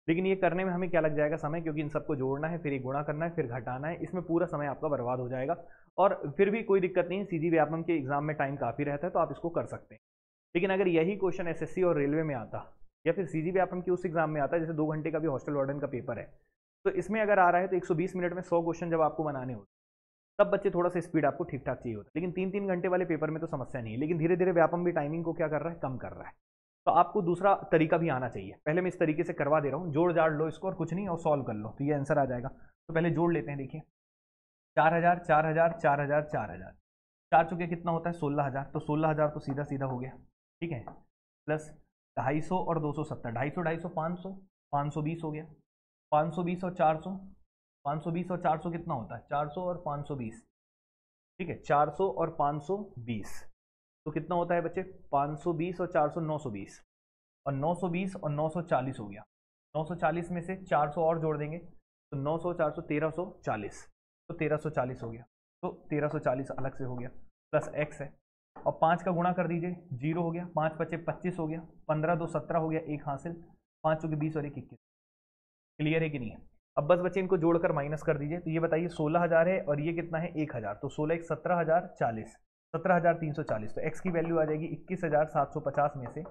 Speaker 1: लेकिन ये करने में हमें क्या लग जाएगा समय, क्योंकि इन सबको जोड़ना है, फिर ये गुणा करना है, फिर घटाना है, इसमें पूरा समय आपका बर्बाद हो जाएगा। और फिर भी कोई दिक्कत नहीं है, सीजी व्यापम के एग्जाम में टाइम काफ़ी रहता है तो आप इसको कर सकते हैं। लेकिन अगर यही क्वेश्चन एसएससी और रेलवे में आता या फिर सीजी व्यापम के उस एग्जाम में आता, जैसे दो घंटे का भी हॉस्टल वार्डन का पेपर है, तो इसमें अगर आ रहा है तो एक सौ बीस मिनट में सौ क्वेश्चन जब आपको बनाने होते, तब बच्चे थोड़ा सा स्पीड आपको ठीक ठाक चाहिए होता है। लेकिन तीन तीन घंटे वाले पेपर में तो समस्या नहीं है। लेकिन धीरे धीरे व्यापम भी टाइमिंग को क्या कर रहा है, कम कर रहा है। तो आपको दूसरा तरीका भी आना चाहिए। पहले मैं इस तरीके से करवा दे रहा हूँ, जोड़ जाड़ लो इसको और कुछ नहीं, और सॉल्व कर लो तो ये आंसर आ जाएगा। तो पहले जोड़ लेते हैं। देखिए चार हजार चार हजार चार हजार चार हजार चार चुके कितना होता है, सोलह हजार। तो सोलह हजार तो सीधा सीधा हो गया, ठीक है। प्लस ढाई सौ और दो सौ सत्तर, ढाई सौ ढाई सौ पाँच सौ, पाँच सौ बीस हो गया। पाँच सौ बीस और चार सौ, पाँच सौ बीस और चार सौ कितना होता है, चार सौ और पाँच सौ बीस, ठीक है। चार सौ और पाँच सौ बीस तो कितना होता है बच्चे, पाँच सौ बीस और चार सौ, नौ सौ बीस, और नौ सौ बीस और नौ सौ चालीस हो गया। नौ सौ चालीस में से चार सौ और जोड़ देंगे तो नौ सौ चार सौ तेरह सौ चालीस, तो तेरह सौ चालीस हो गया। तो तेरह सौ चालीस अलग से हो गया, प्लस एक्स है। और पाँच का गुणा कर दीजिए, जीरो हो गया। पाँच पच्चे पच्चीस हो गया, पंद्रह दो सत्रह हो गया, एक हासिल। पाँच चौके बीस और एक इक्कीस। क्लियर है कि नहीं है? अब बस बच्चे इनको जोड़कर माइनस कर दीजिए। तो ये बताइए सोलह हजार है और ये कितना है, एक हजार। तो सोलह एक सत्रह हजार चालीस, सत्रह हजार तीन सौ चालीस। तो एक्स की वैल्यू आ जाएगी इक्कीस हजार सात सौ पचास में से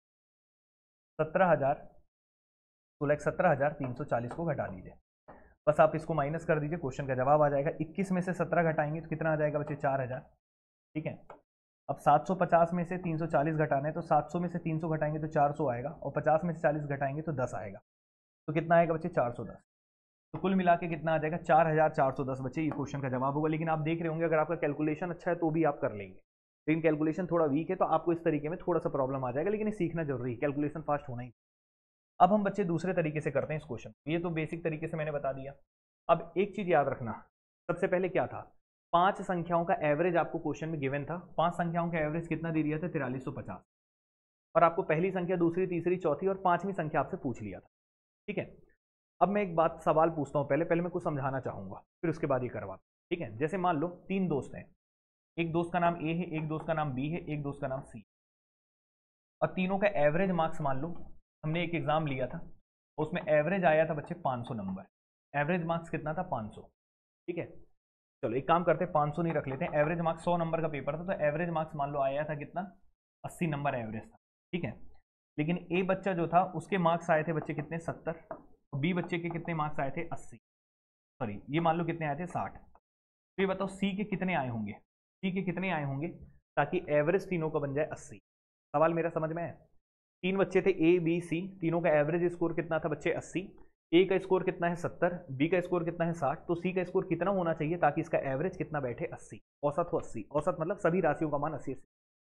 Speaker 1: सत्रह हजार सोलह एक सत्रह हजार तीन सौ चालीस को घटा दीजिए। बस आप इसको माइनस कर दीजिए, क्वेश्चन का जवाब आ जाएगा। इक्कीस में से सत्रह घटाएंगे तो कितना आ जाएगा बच्चे, चार हजार, ठीक है। अब सात सौ पचास में से तीन सौ चालीस घटाना है तो सात सौ में से तीन सौ घटाएंगे तो चार सौ आएगा, और पचास में से चालीस घटाएंगे तो दस आएगा। तो कितना आएगा बच्चे, चार सौ दस। तो कुल मिला के कितना आ जाएगा, चार हजार चार सौ दस बच्चे, ये क्वेश्चन का जवाब होगा। लेकिन आप देख रहे होंगे अगर आपका कैलकुलेशन अच्छा है तो भी आप कर लेंगे, लेकिन कैलकुलेशन थोड़ा वीक है तो आपको इस तरीके में थोड़ा सा प्रॉब्लम आ जाएगा। लेकिन ये सीखना जरूरी है, कैलकुलेशन फास्ट होना ही। अब हम बच्चे दूसरे तरीके से करते हैं इस क्वेश्चन। ये तो बेसिक तरीके से मैंने बता दिया। अब एक चीज याद रखना, सबसे पहले क्या था, पांच संख्याओं का एवरेज आपको क्वेश्चन में गिवन था। पांच संख्याओं का एवरेज कितना दे दिया था, तिरालीस सौ पचास। और आपको पहली संख्या, दूसरी, तीसरी, चौथी और पांचवी संख्या आपसे पूछ लिया था, ठीक है। अब मैं एक बात सवाल पूछता हूं, पहले पहले मैं कुछ समझाना चाहूंगा, फिर उसके बाद ये करवा, ठीक है। जैसे मान लो तीन दोस्त हैं, एक दोस्त का नाम ए है, एक दोस्त का नाम बी है, एक दोस्त का नाम सी, और तीनों का एवरेज मार्क्स मान लो, हमने एक एग्जाम लिया था उसमें एवरेज आया था बच्चे पाँच सौ नंबर। एवरेज मार्क्स कितना था, पाँच सौ, ठीक है। चलो एक काम करते हैं, पाँच सौ नहीं रख लेते हैं, एवरेज मार्क्स सौ नंबर का पेपर था तो एवरेज मार्क्स मान लो आया था कितना, अस्सी नंबर एवरेज था, ठीक है। लेकिन ए बच्चा जो था उसके मार्क्स आए थे बच्चे कितने, सत्तर, और बी बच्चे के कितने मार्क्स आए थे, अस्सी, सॉरी ये मान लो कितने आए थे, साठ। तो ये बताओ सी के कितने आए होंगे, सी के कितने आए होंगे ताकि एवरेज तीनों का बन जाए अस्सी। सवाल मेरा समझ में है? तीन बच्चे थे ए बी सी, तीनों का एवरेज स्कोर कितना था बच्चे, अस्सी। ए का स्कोर कितना है, सत्तर, बी का स्कोर कितना है, साठ। तो सी का स्कोर कितना होना चाहिए ताकि इसका एवरेज कितना बैठे, अस्सी, औसत हो अस्सी। औसत मतलब सभी राशियों का मान अस्सी अस्सी,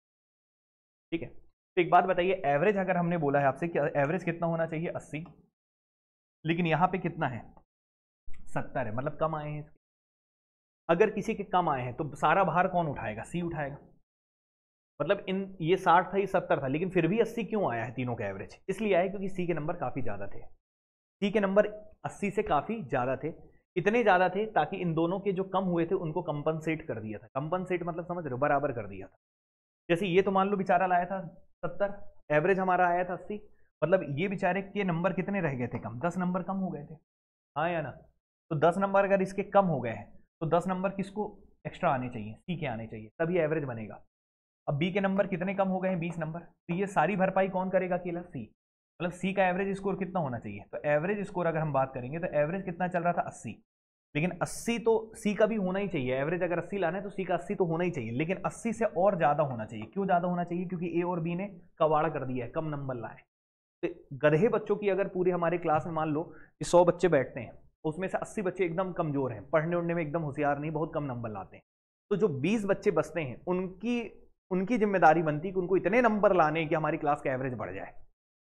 Speaker 1: ठीक है। तो एक बात बताइए, एवरेज अगर हमने बोला है आपसे कि एवरेज कितना होना चाहिए, अस्सी, लेकिन यहां पे कितना है, सत्तर है, मतलब कम आए हैं इसके। अगर किसी के कम आए हैं तो सारा भार कौन उठाएगा, सी उठाएगा। मतलब इन ये साठ था, ये सत्तर था, लेकिन फिर भी अस्सी क्यों आया है तीनों का एवरेज, इसलिए आया क्योंकि सी के नंबर काफी ज्यादा थे। सी के नंबर अस्सी से काफी ज्यादा थे, इतने ज्यादा थे ताकि इन दोनों के जो कम हुए थे उनको कंपनसेट कर दिया था। कंपनसेट मतलब समझ रहे हो, बराबर कर दिया था। जैसे ये तो मान लो बेचारा लाया था सत्तर, एवरेज हमारा आया था अस्सी, मतलब ये बेचारे के नंबर कितने रह गए थे कम, दस नंबर कम हो गए थे, हाँ या ना। तो दस नंबर अगर इसके कम हो गए हैं तो दस नंबर किसको एक्स्ट्रा आने चाहिए, सी के आने चाहिए, तभी एवरेज बनेगा। अब बी के नंबर कितने कम हो गए हैं, बीस नंबर, तो ये सारी भरपाई कौन करेगा, अकेला सी। मतलब सी का एवरेज स्कोर कितना होना चाहिए, तो एवरेज स्कोर अगर हम बात करेंगे तो एवरेज कितना चल रहा था, अस्सी। लेकिन अस्सी तो सी का भी होना ही चाहिए, एवरेज अगर अस्सी लाना है तो सी का अस्सी तो होना ही चाहिए, लेकिन अस्सी से और ज्यादा होना चाहिए। क्यों ज्यादा होना चाहिए, क्योंकि ए और बी ने कवाड़ा कर दिया है, कम नंबर लाए। तो गधे बच्चों की अगर पूरे हमारे क्लास में मान लो कि सौ बच्चे बैठते हैं, उसमें से अस्सी बच्चे एकदम कमजोर हैं, पढ़ने उड़ने में एकदम होशियार नहीं, बहुत कम नंबर लाते हैं, तो जो बीस बच्चे बचते हैं उनकी उनकी जिम्मेदारी बनती है कि उनको इतने नंबर लाने कि हमारी क्लास का एवरेज बढ़ जाए।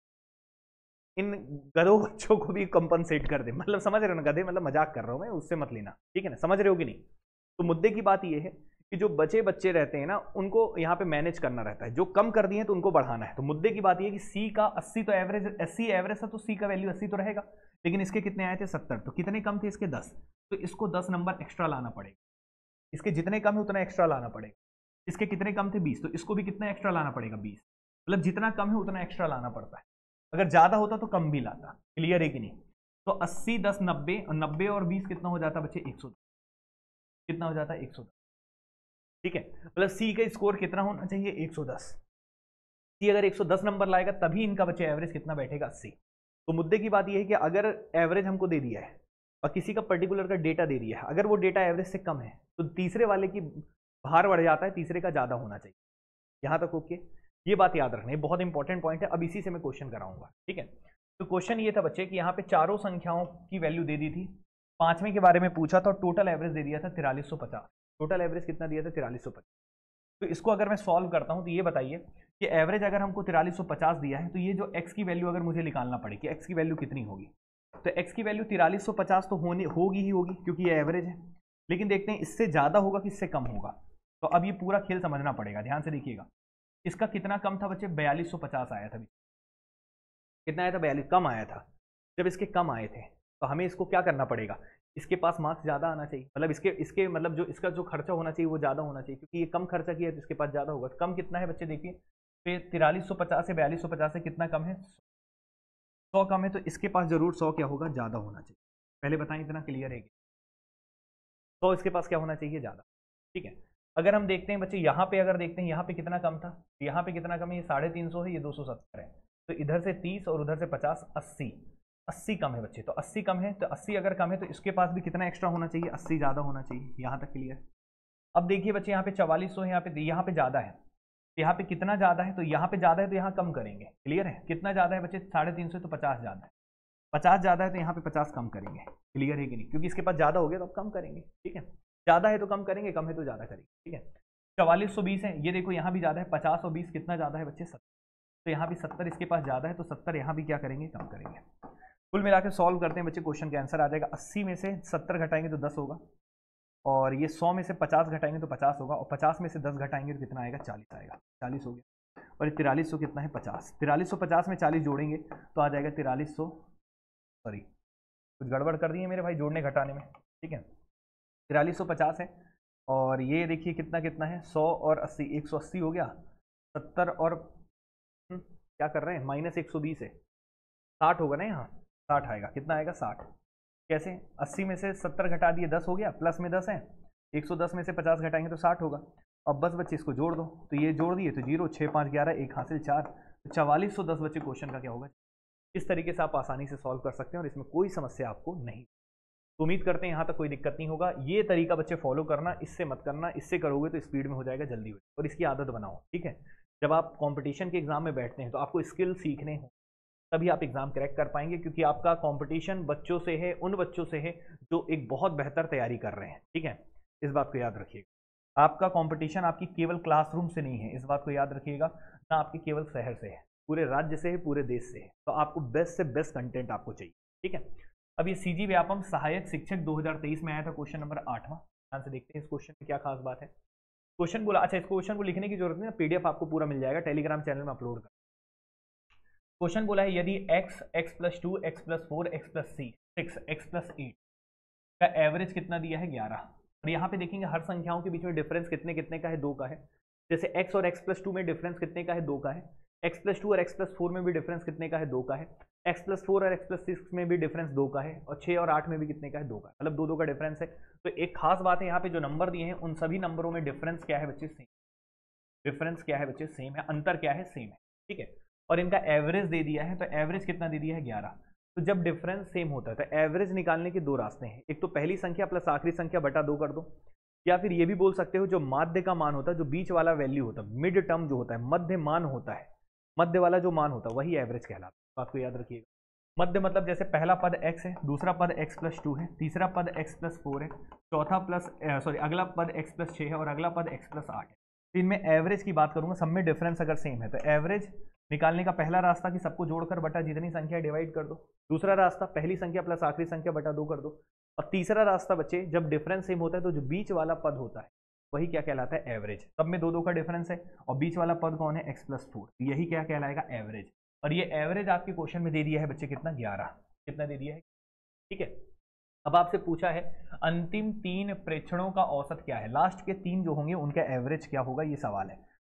Speaker 1: इन गधों बच्चों को भी कंपनसेट कर दे, मतलब समझ रहे हो ना, गधे मतलब मजाक कर रहा हूं मैं, उससे मत लेना, ठीक है ना, समझ रहे हो कि नहीं। तो मुद्दे की बात यह है कि जो बचे बच्चे रहते हैं ना उनको यहाँ पे मैनेज करना रहता है, जो कम कर दिए तो उनको बढ़ाना है। तो मुद्दे की बात यह कि सी का अस्सी तो एवरेज, अस्सी एवरेज था तो सी का वैल्यू अस्सी तो रहेगा, लेकिन इसके कितने आए थे, सत्तर, तो कितने कम थे इसके, दस, तो इसको दस नंबर एक्स्ट्रा लाना पड़ेगा। इसके जितने कम है उतना एक्स्ट्रा लाना पड़ेगा। इसके कितने कम थे, बीस, तो इसको भी कितना एक्स्ट्रा लाना पड़ेगा, बीस। मतलब जितना कम है उतना एक्स्ट्रा लाना पड़ता है। अगर ज्यादा होता तो कम भी लाता। क्लियर है कि नहीं? तो अस्सी, दस, नब्बे, और नब्बे और बीस कितना हो जाता बच्चे? एक सौ दस। कितना हो जाता है? एक सौ दस। ठीक है, मतलब सी का स्कोर कितना होना चाहिए? एक सौ दस। सी अगर एक सौ दस नंबर लाएगा तभी इनका बच्चे एवरेज कितना बैठेगा? अस्सी। तो मुद्दे की बात यह है कि अगर एवरेज हमको दे दिया है और किसी का पर्टिकुलर का डेटा दे दिया है, अगर वो डेटा एवरेज से कम है तो तीसरे वाले की भार बढ़ जाता है, तीसरे का ज्यादा होना चाहिए। यहां तक ओके? ये बात याद रखना, बहुत इंपॉर्टेंट पॉइंट है। अब इसी से मैं क्वेश्चन कराऊंगा। ठीक है, तो क्वेश्चन ये था बच्चे कि यहाँ पे चारों संख्याओं की वैल्यू दे दी थी, पांचवें के बारे में पूछा था, टोटल एवरेज दे दिया था तिरालीस सौ पचास। टोटल एवरेज कितना दिया था? तिरालीस सौ पचास। तो इसको अगर मैं सॉल्व करता हूं तो ये बताइए कि एवरेज अगर हमको तिरालीस सौ पचास दिया है तो ये जो x की वैल्यू अगर मुझे निकालना पड़े कि x की वैल्यू कितनी होगी, तो x की वैल्यू तिरालीस सौ पचास तो होनी होगी ही होगी क्योंकि ये एवरेज है। लेकिन देखते हैं इससे ज्यादा होगा कि इससे कम होगा। तो अब ये पूरा खेल समझना पड़ेगा, ध्यान से देखिएगा। इसका कितना कम था बच्चे? बयालीस सौ पचास आया था। कितना आया था? बयालीस। कम आया था। जब इसके कम आए थे तो हमें इसको क्या करना पड़ेगा? इसके पास मार्क्स ज्यादा आना चाहिए, मतलब इसके इसके मतलब जो इसका जो खर्चा होना चाहिए वो ज्यादा होना चाहिए, क्योंकि ये कम खर्चा किया है तो इसके पास ज्यादा होगा। तो कम कितना है बच्चे? देखिए, तो तिरालीस सौ पचास से बयालीस सौ पचास से कितना कम है? सौ कम है, तो इसके पास जरूर सौ क्या होगा? ज्यादा होना चाहिए। पहले बताएं, इतना क्लियर है? सौ इसके पास क्या होना चाहिए? ज्यादा। ठीक है, अगर हम देखते हैं बच्चे यहाँ पे, अगर देखते हैं यहाँ पे कितना कम था, यहाँ पे कितना कम है? ये साढ़े तीन सौ है, ये दो सौ सत्तर है। तो इधर से तीस और उधर से पचास, अस्सी। अस्सी कम है बच्चे, तो अस्सी कम है, तो अस्सी अगर कम है तो इसके पास भी कितना एक्स्ट्रा होना चाहिए? अस्सी ज्यादा होना चाहिए। यहाँ तक क्लियर? अब देखिए बच्चे, यहाँ पे चवालीस सौ है, यहाँ पे यहाँ पे ज्यादा है, यहाँ पे कितना ज्यादा है? तो यहाँ पे ज्यादा है तो यहाँ कम करेंगे। क्लियर है? कितना ज्यादा है बच्चे? साढ़े तीन सौ, तो पचास ज्यादा है। पचास ज्यादा है तो यहाँ पे पचास कम करेंगे। क्लियर है कि नहीं? क्योंकि इसके पास ज्यादा हो गया तो अब कम करेंगे। ठीक है, ज्यादा है तो कम करेंगे, कम है तो ज्यादा करेंगे। ठीक है, चवालीस सौ बीस है, ये देखो यहाँ भी ज्यादा है। पचास और बीस कितना ज्यादा है बच्चे? सत्तर। तो यहाँ भी सत्तर इसके पास ज्यादा है, तो सत्तर यहाँ भी क्या करेंगे? कम करेंगे। कुल मिला के सॉल्व करते हैं बच्चे, क्वेश्चन का आंसर आ जाएगा अस्सी में से सत्तर घटाएंगे तो दस होगा, और ये सौ में से पचास घटाएंगे तो पचास होगा, और पचास में से दस घटाएंगे तो कितना आएगा? चालीस आएगा। चालीस हो गया। और ये तिरालीस सौ कितना है? पचास। तिरालीस सौ पचास में चालीस जोड़ेंगे तो आ जाएगा तिरालीस सौ, सॉरी कुछ गड़बड़ कर दिए मेरे भाई जोड़ने घटाने में। ठीक है, तिरालीस सौ पचास है, और ये देखिए कितना कितना है? सौ और अस्सी, एक सौ अस्सी हो गया। सत्तर और हुँ, क्या कर रहे हैं? माइनस एक सौ बीस है, साठ होगा ना यहाँ? साठ आएगा। कितना आएगा? साठ। कैसे? अस्सी में से सत्तर घटा दिए, दस हो गया, प्लस में दस है, एक सौ दस में से पचास घटाएंगे तो साठ होगा। अब बस बच्चे इसको जोड़ दो, तो ये जोड़ दिए तो जीरो, छः पाँच ग्यारह, एक हासिल चार, तो चवालीस सौ दस बच्चे क्वेश्चन का क्या होगा? इस तरीके से आप आसानी से सॉल्व कर सकते हैं और इसमें कोई समस्या आपको नहीं। तो उम्मीद करते हैं यहाँ तक कोई दिक्कत नहीं होगा। ये तरीका बच्चे फॉलो करना, इससे मत करना। इससे करोगे तो स्पीड में हो जाएगा, जल्दी हो, और इसकी आदत बनाओ। ठीक है, जब आप कंपटीशन के एग्जाम में बैठते हैं तो आपको स्किल सीखने हो, तभी आप एग्जाम क्रैक कर पाएंगे, क्योंकि आपका कंपटीशन बच्चों से है, उन बच्चों से है जो एक बहुत बेहतर तैयारी कर रहे हैं। ठीक है, इस बात को याद रखिएगा। आपका कंपटीशन आपकी केवल क्लासरूम से नहीं है, इस बात को याद रखिएगा, ना आपके केवल शहर से है, पूरे राज्य से है, पूरे देश से है। तो आपको बेस्ट से बेस्ट कंटेंट आपको चाहिए। ठीक है, अब ये सीजी व्यापम सहायक शिक्षक दो हज़ार तेईस में आया था, क्वेश्चन नंबर आठवां। ध्यान से देखते हैं इस क्वेश्चन में क्या खास बात है। क्वेश्चन बोला, अच्छा इस क्वेश्चन को लिखने की जरूरत नहीं, पीडीएफ आपको पूरा मिल जाएगा, टेलीग्राम चैनल में अपलोड कर। क्वेश्चन बोला है, यदि x, x plus two, x plus four, x plus six, x plus eight का एवरेज कितना दिया है? ग्यारह। और यहाँ पे देखेंगे हर संख्याओं के बीच में डिफरेंस कितने कितने का है? दो का है। जैसे x और x प्लस टू में डिफरेंस कितने का है? दो का है। x प्लस टू और x प्लस फोर में भी डिफरेंस कितने का है? दो का है। x प्लस फोर और x प्लस सिक्स में भी डिफरेंस दो का है, और छः और आठ में भी कितने का है? दो का, मतलब दो दो का डिफरेंस है। तो एक खास बात है, यहाँ पे जो नंबर दिए हैं उन सभी नंबरों में डिफरेंस क्या है बच्चे? सेम। डिफरेंस क्या है बच्चे? सेम है। अंतर क्या है? सेम है। ठीक है, और इनका एवरेज दे दिया है, तो एवरेज कितना दे दिया है? ग्यारह। तो जब डिफरेंस सेम होता है तो एवरेज निकालने के दो रास्ते हैं, एक तो पहली संख्या प्लस आखिरी संख्या बटा दो कर दो, या फिर ये भी बोल सकते हो जो माध्य का मान होता है, जो बीच वाला वैल्यू होता है, मिड टर्म जो होता है, मध्य मान होता है, मध्य वाला जो मान होता है वही एवरेज कहलाता है। बात को याद रखिएगा। मध्य मतलब जैसे पहला पद x है, दूसरा पद x प्लस टू है, तीसरा पद x प्लस फोर है, चौथा प्लस सॉरी अगला पद x प्लस छः है, और अगला पद x प्लस आठ है। तो इनमें एवरेज की बात करूंगा, सब में डिफरेंस अगर सेम है तो एवरेज निकालने का पहला रास्ता कि सबको जोड़कर बटा जितनी संख्या डिवाइड कर दो, दूसरा रास्ता पहली संख्या प्लस आखिरी संख्या बटा दो कर दो, और तीसरा रास्ता बच्चे जब डिफरेंस सेम होता है तो जो बीच वाला पद होता है वही क्या कहलाता है? एवरेज। सब में दो दो का डिफरेंस है, और बीच वाला पद कौन है? x प्लस फोर, यही क्या कहलाएगा? एवरेज। और ये एवरेज आपके क्वेश्चन में दे दिया है बच्चे कितना? ग्यारह। कितना दे दिया है? ठीक है, अब आपसे पूछा है अंतिम तीन प्रेक्षणों का औसत क्या है, लास्ट के तीन जो होंगे उनका एवरेज क्या होगा, ये सवाल है।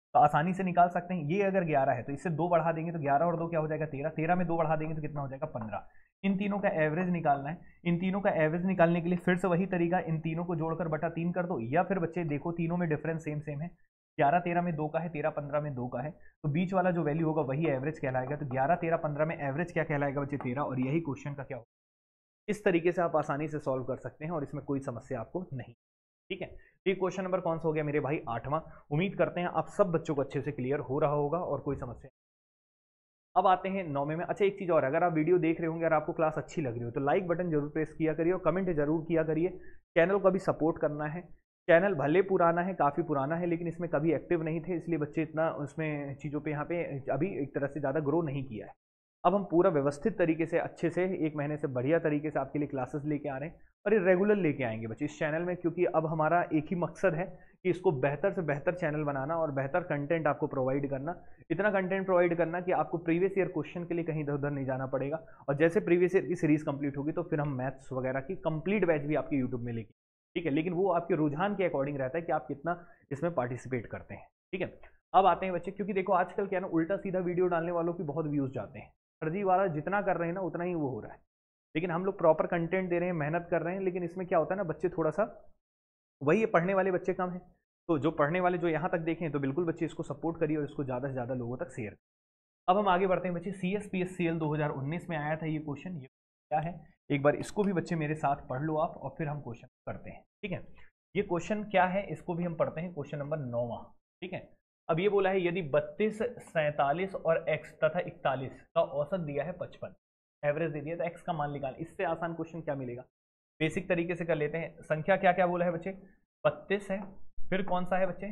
Speaker 1: तो आसानी से निकाल सकते हैं। ये अगर ग्यारह है तो इससे दो बढ़ा देंगे तो ग्यारह और दो क्या हो जाएगा तेरह, तेरह में दो बढ़ा देंगे तो कितना हो जाएगा पंद्रह। इन तीनों का एवरेज निकालना है। इन तीनों का एवरेज निकालने के लिए फिर से वही तरीका, इन तीनों को जोड़कर बटा तीन कर दो, या फिर बच्चे देखो तीनों में डिफरेंस सेम सेम है, ग्यारह तेरह में दो का है, तेरह पंद्रह में दो का है, तो बीच वाला जो वैल्यू होगा वही एवरेज कहलाएगा। तो ग्यारह तेरह पंद्रह में एवरेज क्या कहलाएगा बच्चे तेरह, और यही क्वेश्चन का क्या होगा। इस तरीके से आप आसानी से सॉल्व कर सकते हैं और इसमें कोई समस्या आपको नहीं। ठीक है, ये क्वेश्चन नंबर कौन सा हो गया मेरे भाई, आठवां। उम्मीद करते हैं आप सब बच्चों को अच्छे से क्लियर हो रहा होगा और कोई समस्या। अब आते हैं नौवें में। अच्छा, एक चीज और, अगर आप वीडियो देख रहे होंगे और आपको क्लास अच्छी लग रही हो तो लाइक बटन जरूर प्रेस किया करिए और कमेंट जरूर किया करिए। चैनल को भी सपोर्ट करना है। चैनल भले पुराना है, काफ़ी पुराना है, लेकिन इसमें कभी एक्टिव नहीं थे, इसलिए बच्चे इतना उसमें चीज़ों पे यहाँ पे अभी एक तरह से ज़्यादा ग्रो नहीं किया है। अब हम पूरा व्यवस्थित तरीके से अच्छे से एक महीने से बढ़िया तरीके से आपके लिए क्लासेस लेके आ रहे हैं और ये रेगुलर लेके आएंगे बच्चे इस चैनल में, क्योंकि अब हमारा एक ही मकसद है कि इसको बेहतर से बेहतर चैनल बनाना और बेहतर कंटेंट आपको प्रोवाइड करना। इतना कंटेंट प्रोवाइड करना कि आपको प्रीवियस ईयर क्वेश्चन के लिए कहीं इधर उधर नहीं जाना पड़ेगा, और जैसे प्रीवियस ईयर की सीरीज कंप्लीट होगी तो फिर हम मैथ्स वगैरह की कंप्लीट बैच भी आपके यूट्यूब में लेके, ठीक है, लेकिन वो आपके रुझान के अकॉर्डिंग रहता है कि आप कितना इसमें पार्टिसिपेट करते हैं। ठीक है, अब आते हैं बच्चे, क्योंकि देखो आजकल क्या है ना, उल्टा सीधा वीडियो डालने वालों की बहुत व्यूज जाते हैं, फर्जी वाला जितना कर रहे हैं ना उतना ही वो हो रहा है, लेकिन हम लोग प्रॉपर कंटेंट दे रहे हैं, मेहनत कर रहे हैं, लेकिन इसमें क्या होता है ना, बच्चे थोड़ा सा वही है, पढ़ने वाले बच्चे कम है, तो जो पढ़ने वाले जो यहाँ तक देखें तो बिल्कुल बच्चे इसको सपोर्ट करिए और इसको ज़्यादा से ज़्यादा लोगों तक शेयर। अब हम आगे बढ़ते हैं बच्चे, C S P S C L दो हज़ार उन्नीस में आया था ये क्वेश्चन, ये क्या है एक बार इसको भी बच्चे मेरे साथ पढ़ लो आप और फिर हम क्वेश्चन करते हैं। ठीक है, ये क्वेश्चन क्या है इसको भी हम पढ़ते हैं, क्वेश्चन नंबर नौवां। ठीक है, अब ये बोला है यदि बत्तीस, सैंतालीस और x तथा इकतालीस का औसत दिया है पचपन, एवरेज दे दिया तो x का मान निकाल। इससे आसान क्वेश्चन क्या मिलेगा, बेसिक तरीके से कर लेते हैं। संख्या क्या क्या बोला है बच्चे, बत्तीस है, फिर कौन सा है बच्चे,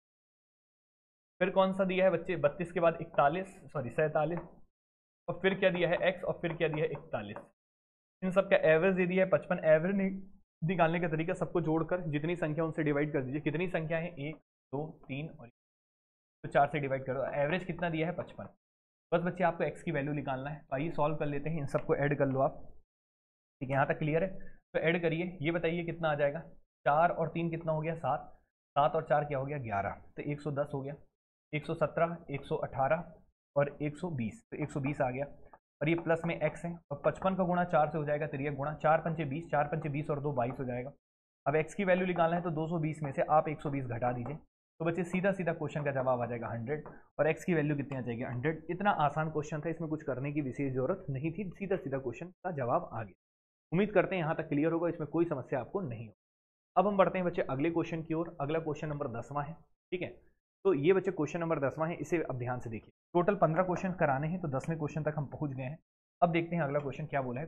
Speaker 1: फिर कौन सा दिया है बच्चे, बत्तीस के बाद इकतालीस सॉरी सैंतालीस, और फिर क्या दिया है x, और फिर क्या दिया है इकतालीस। इन सब का एवरेज दे दिया है पचपन। एवरेज निकालने का तरीका, सबको जोड़कर जितनी संख्या उनसे डिवाइड कर दीजिए। कितनी संख्या है, एक दो तीन और तो चार से डिवाइड करो, एवरेज कितना दिया है पचपन। बस बच्चे आपको x की वैल्यू निकालना है, आइए सॉल्व कर लेते हैं। इन सबको ऐड कर लो आप। ठीक है, यहाँ तक क्लियर है, तो ऐड करिए, ये बताइए कितना आ जाएगा, चार और तीन कितना हो गया, सात, सात और चार क्या हो गया, ग्यारह, तो एक सौ दस हो गया, एक सौ सत्रह, एक सौ अठारह और एक सौ बीस, तो एक सौ बीस आ गया, और ये प्लस में x है, और पचपन का गुणा चार से हो जाएगा, तो ये गुणा चार पंचे बीस, चार पंचे बीस और दो बाईस हो जाएगा। अब x की वैल्यू निकालना है तो दो सौ बीस में से आप एक सौ बीस घटा दीजिए, तो बच्चे सीधा सीधा क्वेश्चन का जवाब आ जाएगा हंड्रेड, और x की वैल्यू कितनी आ जाएगी, हंड्रेड। इतना आसान क्वेश्चन था, इसमें कुछ करने की विशेष जरूरत नहीं थी, सीधा सीधा क्वेश्चन का जवाब आ गया। उम्मीद करते हैं यहाँ तक क्लियर होगा, इसमें कोई समस्या आपको नहीं हो। अब हम बढ़ते हैं बच्चे अगले क्वेश्चन की ओर। अगला क्वेश्चन नंबर दसवां है। ठीक है, तो ये बच्चे क्वेश्चन नंबर दसवां है, इसे अब ध्यान से देखिए। टोटल पंद्रह क्वेश्चन कराने हैं, तो दसवें क्वेश्चन तक हम पहुंच गए हैं। अब देखते हैं अगला क्वेश्चन क्या बोला है।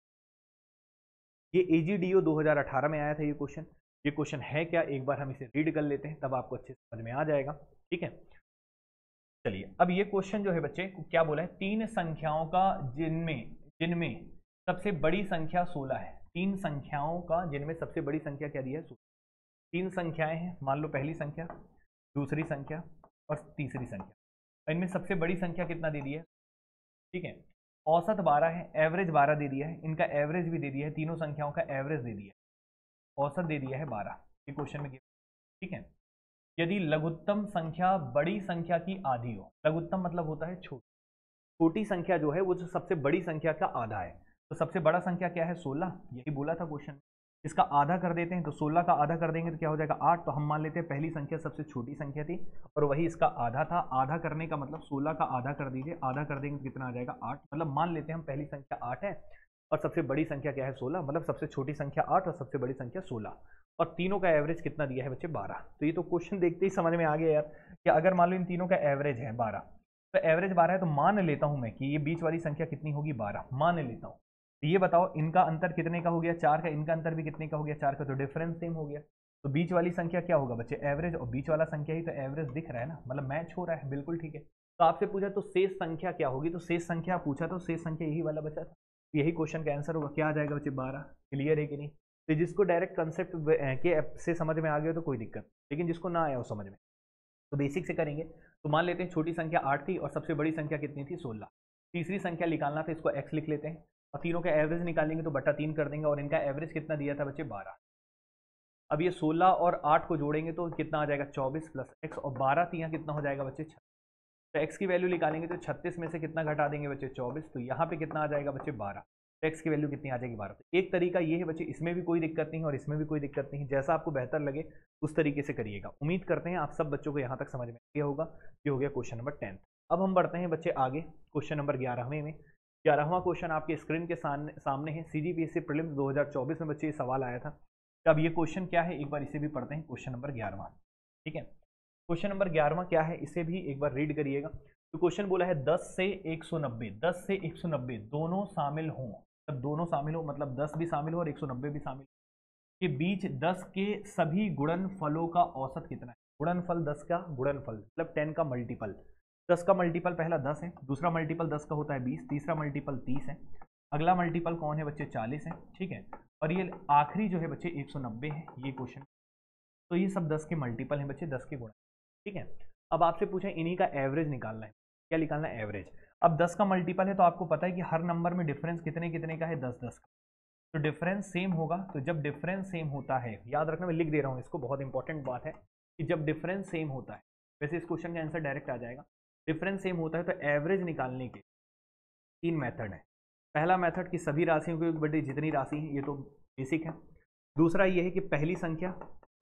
Speaker 1: ये ए जी डी ओ दो हज़ार अठारह में आया था ये क्वेश्चन। ये क्वेश्चन है क्या, एक बार हम इसे रीड कर लेते हैं, तब आपको अच्छे से समझ में आ जाएगा। ठीक है, चलिए, अब ये क्वेश्चन जो है बच्चे क्या बोला है, तीन संख्याओं का जिनमें जिनमें सबसे बड़ी संख्या सोलह है। तीन संख्याओं का जिनमें सबसे बड़ी संख्या क्या दी है, सोलह। तीन संख्याएं हैं, मान लो पहली संख्या, दूसरी संख्या और तीसरी संख्या। इनमें सबसे बड़ी संख्या कितना दे दी है, ठीक है, औसत बारह है, एवरेज बारह दे दिया है, इनका एवरेज भी दे दिया है, तीनों संख्याओं का एवरेज दे दिया है, औसत दे दिया है बारह, ये क्वेश्चन में। ठीक है, यदि लघुत्तम संख्या बड़ी संख्या की आधी हो, लघुत्तम मतलब होता है छोटी, छोटी संख्या जो है वो जो सबसे बड़ी संख्या का आधा है, तो सबसे बड़ा संख्या क्या है, सोलह, यही बोला था क्वेश्चन। इसका आधा कर देते हैं, तो सोलह का आधा कर देंगे तो क्या हो जाएगा, आठ। तो हम मान लेते हैं पहली संख्या सबसे छोटी संख्या थी और वही इसका आधा था। आधा करने का मतलब सोलह का आधा कर दीजिए, आधा कर देंगे तो कितना आ जाएगा, आठ। मतलब मान लेते हैं हम पहली संख्या आठ है और सबसे बड़ी संख्या क्या है, सोलह, मतलब सबसे छोटी संख्या आठ और सबसे बड़ी संख्या सोलह, और तीनों का एवरेज कितना दिया है बच्चे, बारह। तो ये तो क्वेश्चन देखते ही समझ में आ गया यार कि अगर मान लो इन तीनों का एवरेज है बारह, तो एवरेज बारह है, तो मान लेता हूं मैं कि ये बीच वाली संख्या कितनी होगी, बारह, मान लेता हूं। तो ये बताओ इनका अंतर कितने का हो गया, चार का, इनका अंतर भी कितने का हो गया, चार का, तो डिफरेंस सेम हो गया। तो बीच वाली संख्या क्या होगा बच्चे, एवरेज, और बीच वाला संख्या ही तो एवरेज दिख रहा है ना, मतलब मैच हो रहा है, बिल्कुल ठीक है। तो आपसे पूछा तो शेष संख्या क्या होगी, तो शेष संख्या पूछा तो शेष संख्या यही वाला बचा था, यही क्वेश्चन का आंसर होगा, क्या आ जाएगा बच्चे, बारह। क्लियर है कि नहीं? तो जिसको डायरेक्ट कंसेप्ट के से समझ में आ गया तो कोई दिक्कत, लेकिन जिसको ना आया वो समझ में, तो बेसिक से करेंगे। तो मान लेते हैं छोटी संख्या आठ थी और सबसे बड़ी संख्या कितनी थी, सोलह। तीसरी संख्या निकालना था, इसको एक्स लिख लेते हैं, और तीनों का एवरेज निकालेंगे तो बटा तीन कर देंगे, और इनका एवरेज कितना दिया था बच्चे, बारह। अब ये सोलह और आठ को जोड़ेंगे तो कितना आ जाएगा, चौबीस प्लस एक्स, और बारह तियाँ कितना हो जाएगा बच्चे, तो एक्स की वैल्यू निकालेंगे तो छत्तीस में से कितना घटा देंगे बच्चे, चौबीस, तो यहाँ पे कितना आ जाएगा बच्चे, बारह। तो एक्स की वैल्यू कितनी आ जाएगी, बारह। तो एक तरीका ये है बच्चे, इसमें भी कोई दिक्कत नहीं है और इसमें भी कोई दिक्कत नहीं है, जैसा आपको बेहतर लगे उस तरीके से करिएगा। उम्मीद करते हैं आप सब बच्चों को यहाँ तक समझ में आया होगा। ये हो गया क्वेश्चन नंबर टेंथ। अब हम बढ़ते हैं बच्चे आगे क्वेश्चन नंबर ग्यारहवें में। ग्यारहवां क्वेश्चन आपके स्क्रीन के सामने है। सीजीपीएससी प्रीलिम्स दो हज़ार चौबीस में बच्चे ये सवाल आया था। अब ये क्वेश्चन क्या है, एक बार इसे भी पढ़ते हैं, क्वेश्चन नंबर ग्यारहवां। ठीक है, क्वेश्चन नंबर ग्यारहवां क्या है, इसे भी एक बार रीड करिएगा। तो क्वेश्चन बोला है दस से एक सौ नब्बे, दस से एक सौ नब्बे दोनों शामिल हों, मतलब दोनों शामिल हो मतलब दस भी शामिल हो और एक सौ नब्बे भी शामिल के बीच दस के सभी गुणनफलों का औसत कितना है। गुणनफल दस का गुणनफल मतलब टेन का मल्टीपल, दस का मल्टीपल पहला दस है, दूसरा मल्टीपल दस का होता है बीस, तीसरा मल्टीपल तीस है, अगला मल्टीपल कौन है बच्चे, चालीस है। ठीक है, और ये आखिरी जो है बच्चे एक सौ नब्बे है ये क्वेश्चन। तो ये सब दस के मल्टीपल हैं बच्चे, दस के गुणा। ठीक है, अब आपसे पूछा इन्हीं का एवरेज निकालना है। क्या निकालना है, एवरेज। अब दस का मल्टीपल है तो आपको पता है कि हर नंबर में डिफरेंस कितने कितने का है, दस दस का। तो डिफरेंस सेम होगा, तो जब डिफरेंस सेम होता है, याद रखना मैं लिख दे रहा हूँ इसको, बहुत इंपॉर्टेंट बात है कि जब डिफरेंस सेम होता है, वैसे इस क्वेश्चन का आंसर डायरेक्ट आ जाएगा। डिफरेंस सेम होता है तो एवरेज निकालने के तीन मेथड है। पहला मेथड कि सभी राशियों की बड़ी जितनी राशि है, ये तो बेसिक है। दूसरा ये है कि पहली संख्या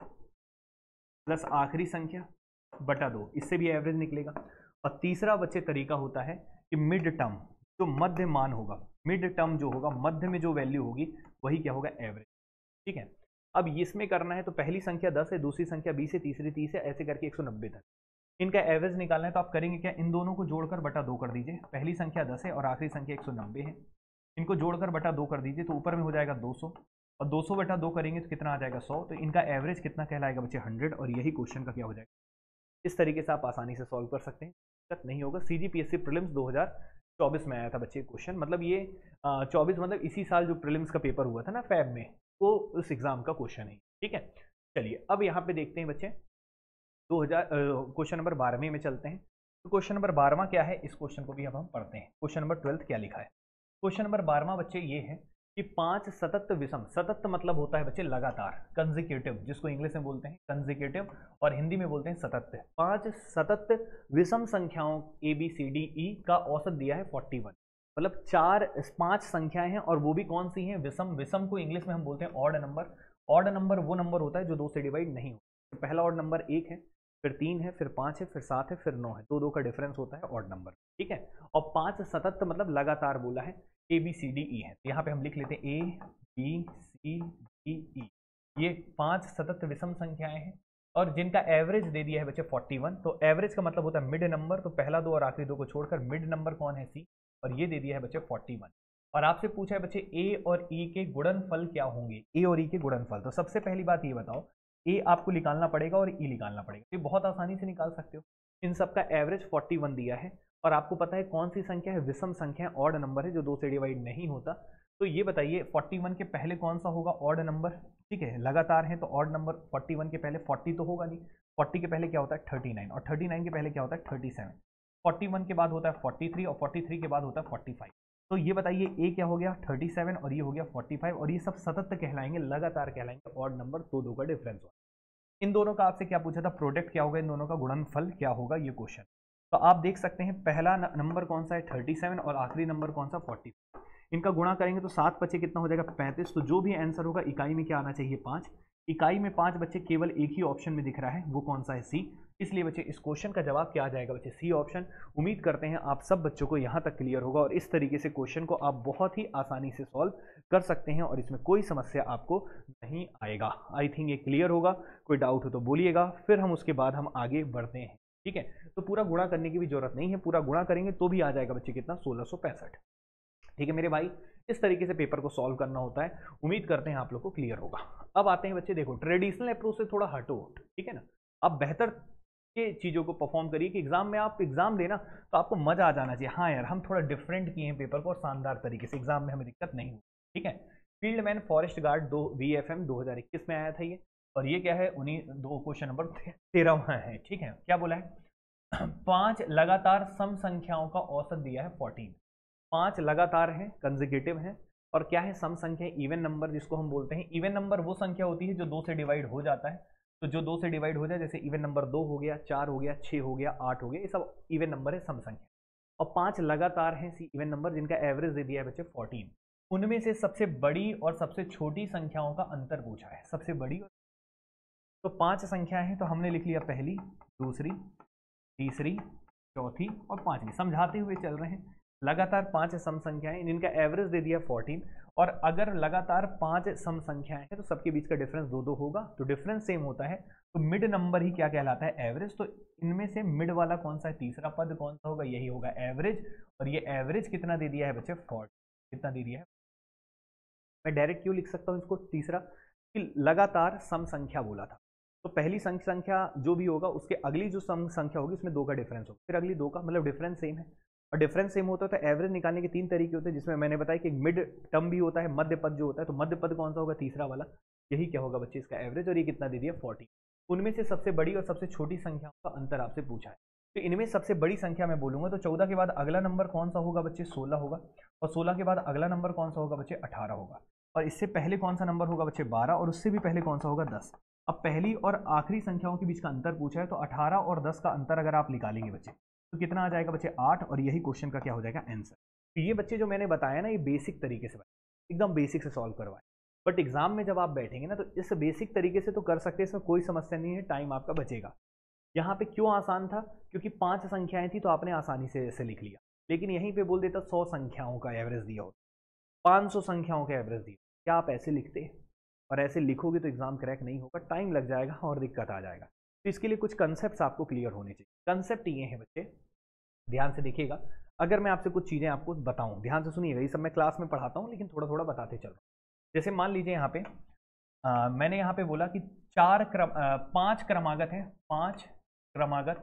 Speaker 1: प्लस आखिरी संख्या बटा दो, इससे भी एवरेज निकलेगा। और तीसरा बच्चे तरीका होता है कि मिड टर्म, जो मध्य मान होगा, मिड टर्म जो होगा, मध्य में जो वैल्यू होगी वही क्या होगा, एवरेज। ठीक है, अब इसमें करना है तो पहली संख्या दस है, दूसरी संख्या बीस है, तीसरी तीस है, ऐसे करके एक सौ नब्बे तक इनका एवरेज निकालना है। तो आप करेंगे क्या, इन दोनों को जोड़कर बटा दो कर दीजिए। पहली संख्या दस है और आखिरी संख्या एक सौ नब्बे है, इनको जोड़कर बटा दो कर दीजिए, तो ऊपर में हो जाएगा दो सौ, और दो सौ बटा दो करेंगे तो कितना आ जाएगा, सौ। तो इनका एवरेज कितना कहलाएगा बच्चे, हंड्रेड, और यही क्वेश्चन का क्या हो जाएगा। इस तरीके से आप आसानी से सॉल्व कर सकते हैं, दिक्कत नहीं होगा। सीजीपीएससी प्रीलिम्स दो हज़ार चौबीस में आया था बच्चे क्वेश्चन, मतलब ये चौबीस मतलब इसी साल जो प्रीलिम्स का पेपर हुआ था ना फैब में, वो उस एग्जाम का क्वेश्चन है। ठीक है, चलिए अब यहाँ पे देखते हैं बच्चे दो हज़ार क्वेश्चन नंबर बारहवें में चलते हैं। तो क्वेश्चन नंबर बारहवां क्या है, इस क्वेश्चन को भी अब हम पढ़ते हैं। क्वेश्चन नंबर ट्वेल्थ क्या लिखा है, क्वेश्चन नंबर बारहवां बच्चे ये है कि पांच सतत विषम, सतत मतलब होता है बच्चे लगातार, कंजिक्यूटिव जिसको इंग्लिश में बोलते हैं कंजिक्यूटिव और हिंदी में बोलते हैं सतत। पांच सतत विषम संख्याओं A B C D E का औसत दिया है इकतालीस, मतलब चार पांच संख्याएं हैं और वो भी कौन सी हैं, विषम। विषम को इंग्लिश में हम बोलते हैं ऑड नंबर। ऑड नंबर वो नंबर होता है जो दो से डिवाइड नहीं होता। तो पहला ऑड नंबर एक है, फिर तीन है, फिर पाँच है, फिर सात है, फिर नौ है, दो दो का डिफरेंस होता है ऑड नंबर। ठीक है, और पांच सतत मतलब लगातार बोला है, A B C D E है, तो यहाँ पे हम लिख लेते हैं A B C D E, ये पांच सतत विषम संख्याएं हैं और जिनका एवरेज दे दिया है बच्चे इकतालीस। तो एवरेज का मतलब होता है मिड नंबर, तो पहला दो और आखिरी दो को छोड़कर मिड नंबर कौन है, सी, और ये दे दिया है बच्चे इकतालीस। और आपसे पूछा है बच्चे ए और ई के गुणनफल क्या होंगे, ए और ई के गुणनफल। तो सबसे पहली बात ये बताओ, ए आपको निकालना पड़ेगा और ई निकालना पड़ेगा, ये बहुत आसानी से निकाल सकते हो। इन सबका एवरेज इकतालीस दिया है और आपको पता है कौन सी संख्या है, विषम संख्या है, ऑड नंबर है जो दो से डिवाइड नहीं होता। तो ये बताइए इकतालीस के पहले कौन सा होगा, ऑड नंबर। ठीक है, लगातार है तो ऑड नंबर इकतालीस के पहले चालीस तो होगा नहीं, चालीस के पहले क्या होता है उनतालीस, और उनतालीस के पहले क्या होता है सैंतीस, इकतालीस के बाद होता है तैंतालीस और तैंतालीस के बाद होता है पैंतालीस। तो ये बताइए ए क्या हो गया सैंतीस और ये हो गया पैंतालीस, और ये सब सतत कहलाएंगे, लगातार कहलाएंगे, ऑड नंबर, दो दो का डिफरेंस होगा। इन दोनों का आपसे क्या पूछा था, प्रोडक्ट क्या होगा, इन दोनों का गुणनफल क्या होगा, ये क्वेश्चन। तो आप देख सकते हैं पहला नंबर कौन सा है सैंतीस और आखिरी नंबर कौन सा पैंतालीस। इनका गुणा करेंगे तो सात बच्चे कितना हो जाएगा, पैंतीस। तो जो भी आंसर होगा इकाई में क्या आना चाहिए, पाँच। इकाई में पाँच बच्चे केवल एक ही ऑप्शन में दिख रहा है, वो कौन सा है, सी। इसलिए बच्चे इस क्वेश्चन का जवाब क्या आ जाएगा बच्चे, सी ऑप्शन। उम्मीद करते हैं आप सब बच्चों को यहाँ तक क्लियर होगा और इस तरीके से क्वेश्चन को आप बहुत ही आसानी से सॉल्व कर सकते हैं और इसमें कोई समस्या आपको नहीं आएगा। आई थिंक ये क्लियर होगा। कोई डाउट हो तो बोलिएगा, फिर हम उसके बाद हम आगे बढ़ते हैं। ठीक है, तो पूरा गुणा करने की भी जरूरत नहीं है, पूरा गुणा करेंगे तो भी आ जाएगा बच्चे कितना, सोलह सौ पैंसठ। ठीक है मेरे भाई, इस तरीके से पेपर को सॉल्व करना होता है। उम्मीद करते हैं आप लोग को क्लियर होगा। अब आते हैं बच्चे, देखो ट्रेडिशनल अप्रोच से थोड़ा हटो, ठीक है ना। आप बेहतर के चीज़ों को परफॉर्म करिए कि एग्जाम में आप एग्जाम देना तो आपको मजा आ जाना चाहिए, हाँ यार हम थोड़ा डिफरेंट किए हैं पेपर को और शानदार तरीके से, एग्जाम में हमें दिक्कत नहीं हुई। ठीक है, फील्ड मैन फॉरेस्ट गार्ड दो वी एफ एम दो हजार इक्कीस में आया था ये, और ये क्या है उन्हीं दो क्वेश्चन नंबर तेरहवां है। ठीक है, क्या बोला है, पांच लगातार सम संख्याओं का औसत दिया है चौदह। पांच लगातार हैं, कंसेक्यूटिव हैं, और क्या है सम संख्या, इवन नंबर जिसको हम बोलते हैं। इवन नंबर वो संख्या होती है जो दो से डिवाइड हो जाता है, तो जो दो से डिवाइड हो जाए, जैसे इवन नंबर दो हो गया, चार हो गया, छः हो गया, आठ हो गया, ये सब इवन नंबर है, सम संख्या। और पांच लगातार हैं सी इवन नंबर जिनका एवरेज दे दिया है बच्चे फोर्टीन। उनमें से सबसे बड़ी और सबसे छोटी संख्याओं का अंतर पूछा है, सबसे बड़ी और तो पांच संख्याएं हैं, तो हमने लिख लिया पहली, दूसरी, तीसरी, चौथी और पांचवी। समझाते हुए चल रहे हैं। लगातार पांच सम संख्याएं जिनका एवरेज दे दिया फोर्टीन, और अगर लगातार पांच सम संख्याएं हैं तो सबके बीच का डिफरेंस दो दो होगा, तो डिफरेंस सेम होता है, तो मिड नंबर ही क्या कहलाता है, एवरेज। तो इनमें से मिड वाला कौन सा है, तीसरा पद कौन सा होगा, यही होगा एवरेज। और ये एवरेज कितना दे दिया है बच्चे, फोर्टी, कितना दे दिया है। मैं डायरेक्ट क्यों लिख सकता हूँ इसको तीसरा, कि लगातार सम संख्या बोला था, तो पहली संख्या जो भी होगा उसके अगली जो सम संख्या होगी उसमें दो का डिफरेंस होगा, फिर अगली दो का, मतलब डिफरेंस सेम है। और डिफरेंस सेम होता है तो एवरेज निकालने के तीन तरीके होते हैं, जिसमें मैंने बताया कि मिड टर्म भी होता है, मध्य पद जो होता है, तो मध्य पद कौन सा होगा, तीसरा वाला, यही क्या होगा बच्चे इसका एवरेज। और ये कितना दे दिया, फोर्टी। उनमें से सबसे बड़ी और सबसे छोटी संख्याओं का अंतर आपसे पूछा है, तो इनमें सबसे बड़ी संख्या मैं बोलूंगा तो चौदह के बाद अगला नंबर कौन सा होगा बच्चे, सोलह होगा। और सोलह के बाद अगला नंबर कौन सा होगा बच्चे, अठारह होगा। और इससे पहले कौन सा नंबर होगा बच्चे, बारह। और उससे भी पहले कौन सा होगा, दस। अब पहली और आखिरी संख्याओं के बीच का अंतर पूछा है, तो अठारह और दस का अंतर अगर आप निकालेंगे बच्चे तो कितना आ जाएगा बच्चे, आठ। और यही क्वेश्चन का क्या हो जाएगा, आंसर। तो ये बच्चे जो मैंने बताया ना, ये बेसिक तरीके से एकदम बेसिक से सॉल्व करवाए, बट एग्जाम में जब आप बैठेंगे ना तो इस बेसिक तरीके से तो कर सकते हैं, इसमें कोई समस्या नहीं है, टाइम आपका बचेगा। यहाँ पे क्यों आसान था, क्योंकि पांच संख्याएं थी तो आपने आसानी से ऐसे लिख लिया। लेकिन यहीं पे बोल देता सौ संख्याओं का एवरेज दिया हो, पाँच सौ संख्याओं का एवरेज दिया, क्या आप ऐसे लिखते, और ऐसे लिखोगे तो एग्जाम क्रैक नहीं होगा, टाइम लग जाएगा और दिक्कत आ जाएगा। तो इसके लिए कुछ कंसेप्ट आपको क्लियर होने चाहिए। कंसेप्ट ये है बच्चे, ध्यान से देखिएगा, अगर मैं आपसे कुछ चीज़ें आपको बताऊं, ध्यान से सुनिएगा, ये सब मैं क्लास में पढ़ाता हूं लेकिन थोड़ा थोड़ा बताते चल रहा हूं। जैसे मान लीजिए यहाँ पे आ, मैंने यहाँ पे बोला कि चार क्रम आ, पांच क्रमागत है, पांच क्रमागत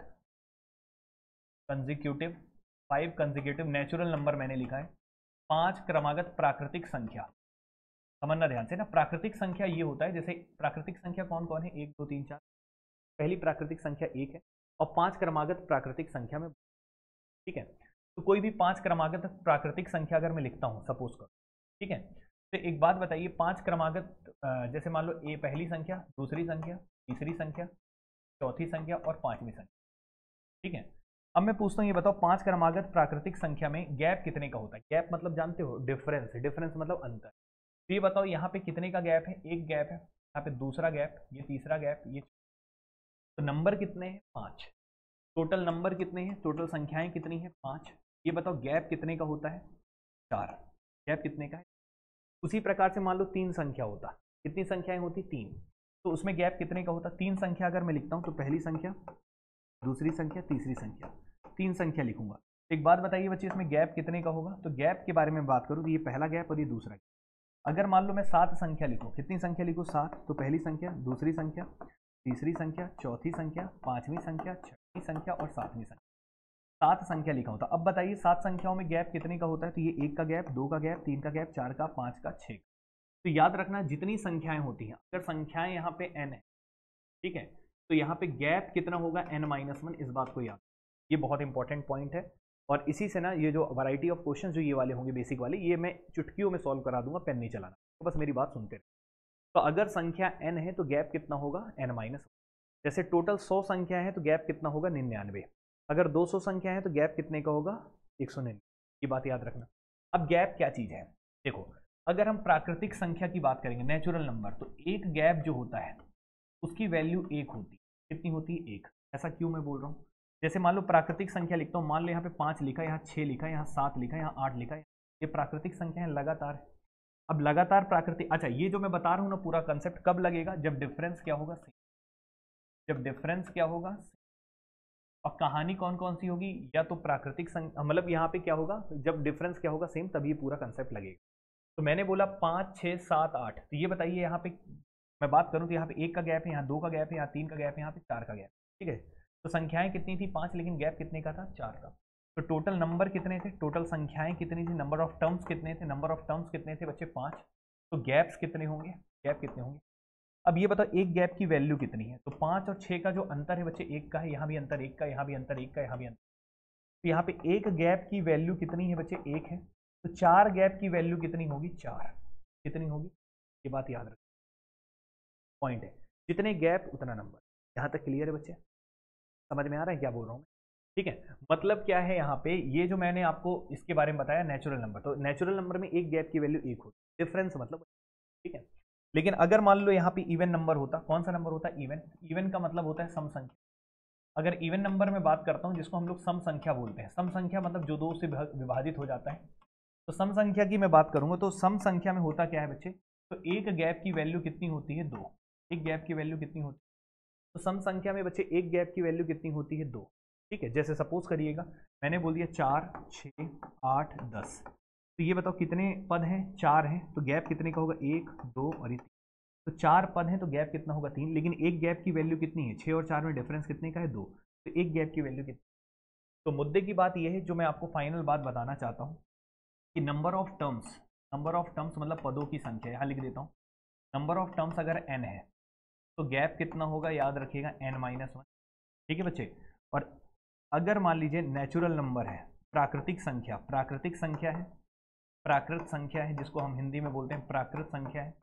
Speaker 1: consecutive, five consecutive natural number मैंने लिखा है, पांच क्रमागत प्राकृतिक संख्या। समझना ध्यान से ना, प्राकृतिक संख्या ये होता है, जैसे प्राकृतिक संख्या कौन कौन है, एक दो तीन चार, पहली प्राकृतिक संख्या एक है, और पांच क्रमागत प्राकृतिक संख्या में, ठीक है। तो कोई भी पांच क्रमागत प्राकृतिक संख्या अगर मैं लिखता हूं सपोज कर, ठीक है, तो एक बात बताइए, पांच क्रमागत जैसे मान लो ए पहली संख्या, दूसरी संख्या, तीसरी संख्या, चौथी संख्या और पांचवी संख्या, ठीक है। अब मैं पूछता हूँ, ये बताओ पांच क्रमागत प्राकृतिक संख्या में गैप कितने का होता है। गैप मतलब जानते हो, डिफरेंस, डिफरेंस मतलब अंतर। तो ये बताओ यहाँ पे कितने का गैप है, एक गैप है, यहाँ पे दूसरा गैप, ये तीसरा गैप, ये, तो नंबर कितने हैं, पांच। टोटल नंबर कितने हैं, टोटल संख्याएं कितनी है, पांच। ये बताओ गैप कितने का होता है, चार। गैप कितने का है। उसी प्रकार से मान लो तीन संख्या होता, कितनी संख्याएं होती, तीन, तो उसमें गैप कितने का होता, तीन संख्या अगर मैं लिखता हूं तो पहली संख्या, दूसरी संख्या, तीसरी संख्या, तीन संख्या लिखूंगा। एक बात बताइए बच्चे, इसमें गैप कितने का होगा। तो गैप के बारे में बात करूं तो ये पहला गैप और ये दूसरा गैप। अगर मान लो मैं सात संख्या लिखूं, कितनी संख्या लिखूं, सात, तो पहली संख्या, दूसरी संख्या, तीसरी संख्या, चौथी संख्या, पांचवी संख्या, छठी संख्या और सातवीं संख्या, सात संख्या लिखा होता। अब बताइए सात संख्याओं में गैप कितने का होता है, तो ये एक का गैप, दो का गैप, तीन का गैप, चार का, पांच का, छह। तो याद रखना जितनी संख्याएं होती हैं, अगर संख्याएं यहाँ पे n है, ठीक है, तो यहाँ पे गैप कितना होगा, n माइनस वन। इस बात को याद, ये बहुत इंपॉर्टेंट पॉइंट है। और इसी से ना ये जो वैरायटी ऑफ क्वेश्चन जो ये वाले होंगे बेसिक वाले, ये मैं चुटकियों में सॉल्व करा दूंगा, पेन नहीं चलाना, तो बस मेरी बात सुनते रहे। तो अगर संख्या n है तो गैप कितना होगा, n माइनस। जैसे टोटल सौ संख्या है तो गैप कितना होगा, निन्यानवे। अगर दो सौ संख्या है तो गैप कितने का होगा, एक सौ निन्यानवे। ये बात याद रखना। अब गैप क्या चीज़ है, देखो, अगर हम प्राकृतिक संख्या की बात करेंगे, नेचुरल नंबर, तो एक गैप जो होता है उसकी वैल्यू एक होती है। कितनी होती है, एक। ऐसा क्यों मैं बोल रहा हूँ, जैसे मान लो प्राकृतिक संख्या लिखता हूँ, मान लो यहाँ पे पाँच लिखा, यहाँ छः लिखा, यहाँ सात लिखा, यहाँ आठ लिखा, ये प्राकृतिक संख्या है, लगातार है। अब लगातार प्राकृतिक, अच्छा ये जो मैं बता रहा हूँ ना पूरा कंसेप्ट कब लगेगा, जब डिफरेंस क्या होगा, सेम। जब डिफरेंस क्या होगा, और कहानी कौन कौन सी होगी, या तो प्राकृतिक संख्या, मतलब यहाँ पे क्या होगा, जब डिफरेंस क्या होगा, सेम, तभी पूरा कंसेप्ट लगेगा। तो मैंने बोला पाँच, छः, सात, आठ, तो ये बताइए यहाँ पे मैं बात करूँ तो यहाँ पे एक का गैप है, यहाँ दो का गैप है, यहाँ तीन का गैप है, यहाँ पे चार का गैप, ठीक है। तो संख्याएं कितनी थी, पाँच, लेकिन गैप कितने का था, चार का। तो टोटल नंबर कितने थे, टोटल संख्याएं कितनी थी, नंबर ऑफ टर्म्स कितने थे, नंबर ऑफ टर्म्स कितने थे बच्चे, पाँच। तो गैप्स कितने होंगे, गैप कितने होंगे। अब ये बताओ एक गैप की वैल्यू कितनी है, तो पाँच और छः का जो अंतर है बच्चे, एक का है, यहाँ भी अंतर एक का, यहाँ भी अंतर एक का, यहाँ भी अंतर। तो यहाँ पे एक गैप की वैल्यू कितनी है बच्चे, एक है। तो चार गैप की वैल्यू कितनी होगी, चार। कितनी होगी, ये बात याद रखिए, पॉइंट है, जितने गैप उतना नंबर। यहां तक क्लियर है बच्चे, समझ में आ रहा है क्या बोल रहा हूं मैं? ठीक है, मतलब क्या है यहाँ पे, ये जो मैंने आपको इसके बारे में बताया नेचुरल नंबर, तो नेचुरल नंबर में एक गैप की वैल्यू एक होती है, डिफरेंस मतलब, ठीक है। लेकिन अगर मान लो यहाँ पे इवन नंबर होता, कौन सा नंबर होता है, इवन। इवन का मतलब होता है सम संख्या। अगर इवन नंबर में बात करता हूँ, जिसको हम लोग सम संख्या बोलते हैं, सम संख्या मतलब जो दो से विभाजित हो जाता है, तो सम संख्या की मैं बात करूंगा, तो सम संख्या में होता क्या है बच्चे, तो एक गैप की वैल्यू कितनी होती है, दो। एक गैप की वैल्यू कितनी होती है, तो सम संख्या में बच्चे एक गैप की वैल्यू कितनी होती है, दो। ठीक है, जैसे सपोज करिएगा मैंने बोल दिया चार, छः, आठ, दस, तो ये बताओ कितने पद हैं, चार हैं, तो गैप कितने का होगा, एक, दो और ये तीन। तो चार पद हैं तो गैप कितना होगा, तीन। लेकिन एक गैप की वैल्यू कितनी है, छः और चार में डिफरेंस कितने का है, दो। तो एक गैप की वैल्यू कितनी। तो मुद्दे की बात यह है, जो मैं आपको फाइनल बात बताना चाहता हूँ, कि number of terms, number of terms मतलब पदों की संख्या, यहाँ लिख देता हूँ, नंबर ऑफ टर्म्स अगर एन है तो गैप कितना होगा, याद रखिएगा एन माइनस वन। ठीक है बच्चे, और अगर मान लीजिए नेचुरल नंबर है, प्राकृतिक संख्या, प्राकृतिक संख्या है, प्राकृत संख्या है, जिसको हम हिंदी में बोलते हैं प्राकृत संख्या है,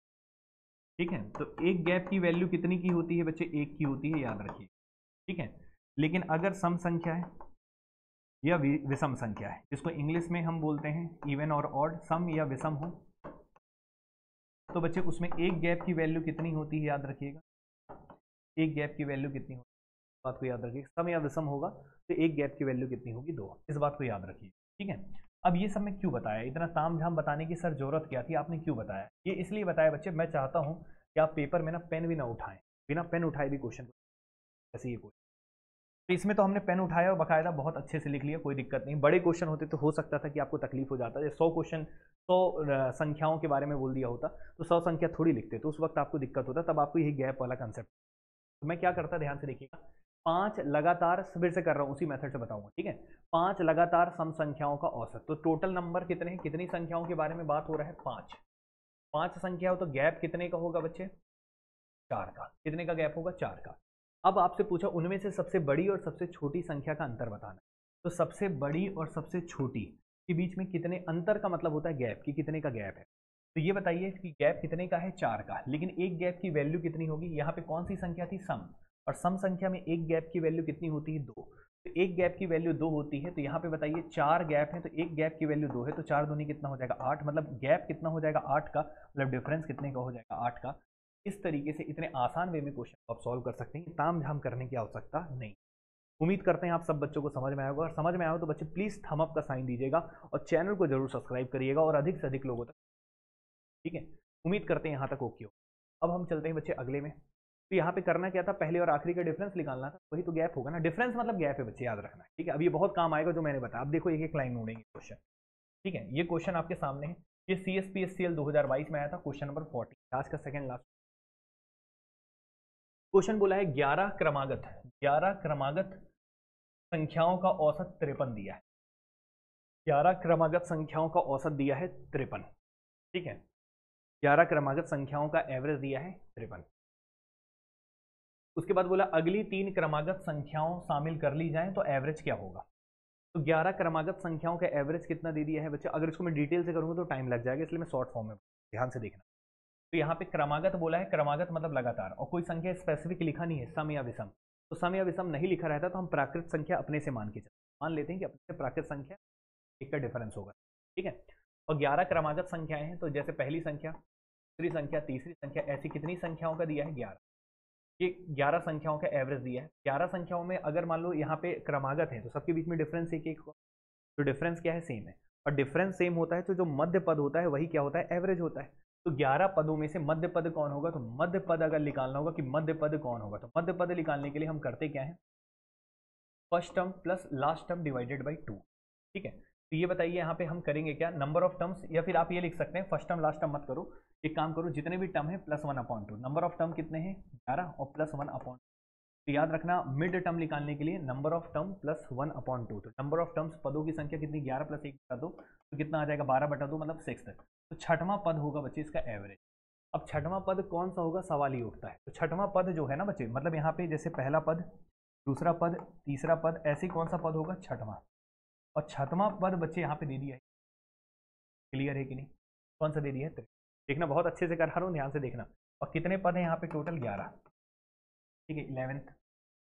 Speaker 1: ठीक है, तो एक गैप की वैल्यू कितनी की होती है बच्चे, एक की होती है, याद रखिए। ठीक है, लेकिन अगर सम संख्या है या विषम संख्या है, जिसको इंग्लिश में हम बोलते हैं इवन और ऑड, सम या विषम हो, तो बच्चे उसमें एक गैप की वैल्यू कितनी होती है, याद रखिएगा, एक गैप की वैल्यू कितनी होती है, बात को याद रखिएगा। सम या विषम होगा तो एक गैप की वैल्यू कितनी होगी, दो। इस बात को याद रखिए, ठीक है। अब ये सब मैं क्यों बताया, इतना ताम झाम बताने की सर जरूरत क्या थी, आपने क्यों बताया, ये इसलिए बताया बच्चे, मैं चाहता हूँ कि आप पेपर में ना पेन भी ना उठाएं, बिना पेन उठाए भी क्वेश्चन, ऐसे ये क्वेश्चन, तो इसमें तो हमने पेन उठाया और बाकायदा बहुत अच्छे से लिख लिया, कोई दिक्कत नहीं। बड़े क्वेश्चन होते तो हो सकता था कि आपको तकलीफ हो जाता है, सौ क्वेश्चन सौ संख्याओं के बारे में बोल दिया होता तो सौ संख्या थोड़ी लिखते, तो उस वक्त आपको दिक्कत होता, तब आपको यही गैप वाला कंसेप्ट। तो मैं क्या करता, ध्यान से देखिएगा, पांच लगातार, फिर से कर रहा हूँ उसी मेथड से बताऊंगा, ठीक है। पांच लगातार सम संख्याओं का औसत, तो टोटल नंबर कितने हैं, कितनी संख्याओं के बारे में बात हो रहा है, पांच। पांच संख्या हो तो गैप कितने का होगा बच्चे, चार का। कितने का गैप होगा, चार का। अब आपसे पूछा उनमें से सबसे बड़ी और सबसे छोटी संख्या का अंतर बताना, तो सबसे बड़ी और सबसे छोटी के बीच में कितने, अंतर का मतलब होता है गैप, कि कितने का गैप है। तो ये बताइए कि गैप कितने का है, चार का, लेकिन एक गैप की वैल्यू कितनी होगी, यहाँ पे कौन सी संख्या थी, सम, और सम संख्या में एक गैप की वैल्यू कितनी होती है, दो। तो एक गैप की वैल्यू दो होती है, तो यहाँ पे बताइए चार गैप है तो एक गैप की वैल्यू दो है, तो चार दूनी कितना हो जाएगा, आठ, मतलब गैप कितना हो जाएगा, आठ का, मतलब डिफरेंस कितने का हो जाएगा, आठ का। इस तरीके से इतने आसान वे में क्वेश्चन आप सॉल्व कर सकते हैं, ताम झाम करने की आवश्यकता नहीं। उम्मीद करते हैं आप सब बच्चों को समझ में आएगा, और समझ में आए तो बच्चे प्लीज थम अप का साइन दीजिएगा और चैनल को जरूर सब्सक्राइब करिएगा और अधिक से अधिक लोगों तक, ठीक है। उम्मीद करते हैं यहाँ तक ओके हो। अब हम चलते हैं बच्चे अगले में। तो यहाँ पे करना क्या था, पहले और आखिरी का डिफरेंस निकालना था, वही तो गैप होगा ना, डिफरेंस मतलब गैप है बच्चे, याद रखना, ठीक है। अब ये बहुत काम आएगा जो मैंने बताया, अब देखो एक एक लाइन ढूंढेंगे क्वेश्चन, ठीक है। ये क्वेश्चन आपके सामने है, ये C S P S C L दो हजार बाईस में आया था, क्वेश्चन नंबर फोर्टी, आज का सेकंड लास्ट क्वेश्चन बोला है, ग्यारह क्रमागत, ग्यारह क्रमागत संख्याओं का औसत तिरपन दिया है, ग्यारह क्रमागत संख्याओं का औसत दिया है तिरपन, ठीक है। ग्यारह क्रमागत संख्याओं का एवरेज दिया है तिरपन। उसके बाद बोला अगली तीन क्रमागत संख्याओं शामिल कर ली जाएं तो एवरेज क्या होगा। तो ग्यारह क्रमागत संख्याओं का एवरेज कितना दे दिया है बच्चे, अगर इसको मैं डिटेल से करूंगा तो टाइम लग जाएगा, इसलिए मैं शॉर्ट फॉर्म में, ध्यान से देखना। तो यहाँ पे क्रमागत बोला है, क्रमागत मतलब लगातार, और कोई संख्या स्पेसिफिक लिखा नहीं है, सम या विषम। तो सम या विषम नहीं लिखा रहता तो हम प्राकृत संख्या अपने से मान के चलते, मान लेते हैं कि अपने से प्राकृत संख्या एक का डिफरेंस होगा, ठीक है। और ग्यारह क्रमागत संख्याएं हैं, तो जैसे पहली संख्या, दूसरी संख्या, तीसरी संख्या, ऐसी कितनी संख्याओं का दिया है, ग्यारह। ये ग्यारह संख्याओं का एवरेज दिया है। ग्यारह संख्याओं में अगर मान लो यहाँ पे क्रमागत है तो सबके बीच में डिफरेंस एक एक होगा, तो डिफरेंस क्या है, सेम है। और डिफरेंस सेम होता है तो जो मध्य पद होता है वही क्या होता है, एवरेज होता है। तो ग्यारह पदों में से मध्य पद कौन होगा, तो मध्य पद अगर निकालना होगा कि मध्य पद कौन होगा, तो मध्य पद निकालने के लिए हम करते क्या है, first term plus last term divided by two, ठीक है। तो ये बताइए यहाँ पे हम करेंगे क्या, नंबर ऑफ टर्म्स, या फिर आप ये लिख सकते हैं फर्स्ट टर्म लास्ट टर्म मत करो, एक काम करो, जितने भी टर्म है plus one upon two, number of term कितने हैं, ग्यारह, और प्लस वन अपॉइंट। तो याद रखना मिड टर्म निकालने के लिए number of term plus one upon two, तो नंबर ऑफ टर्म्स पदों की संख्या कितनी, ग्यारह प्लस एक बटा दो, तो कितना आ जाएगा, बारह बटा दो, मतलब सिक्स तक। तो छठवां पद होगा बच्चे इसका एवरेज। अब छठवां पद कौन सा होगा, सवाल ही उठता है। तो छठवां पद जो है ना बच्चे, मतलब यहाँ पे जैसे पहला पद, दूसरा पद, तीसरा पद, ऐसे कौन सा पद होगा, छठवां। और छठवां पद बच्चे यहाँ पे दे दिया है, क्लियर है कि नहीं? कौन सा दे दिया है? देखना, बहुत अच्छे से कर रहा हूँ, ध्यान से देखना। और कितने पद हैं यहाँ पे? टोटल ग्यारह। ठीक है, इलेवेंथ।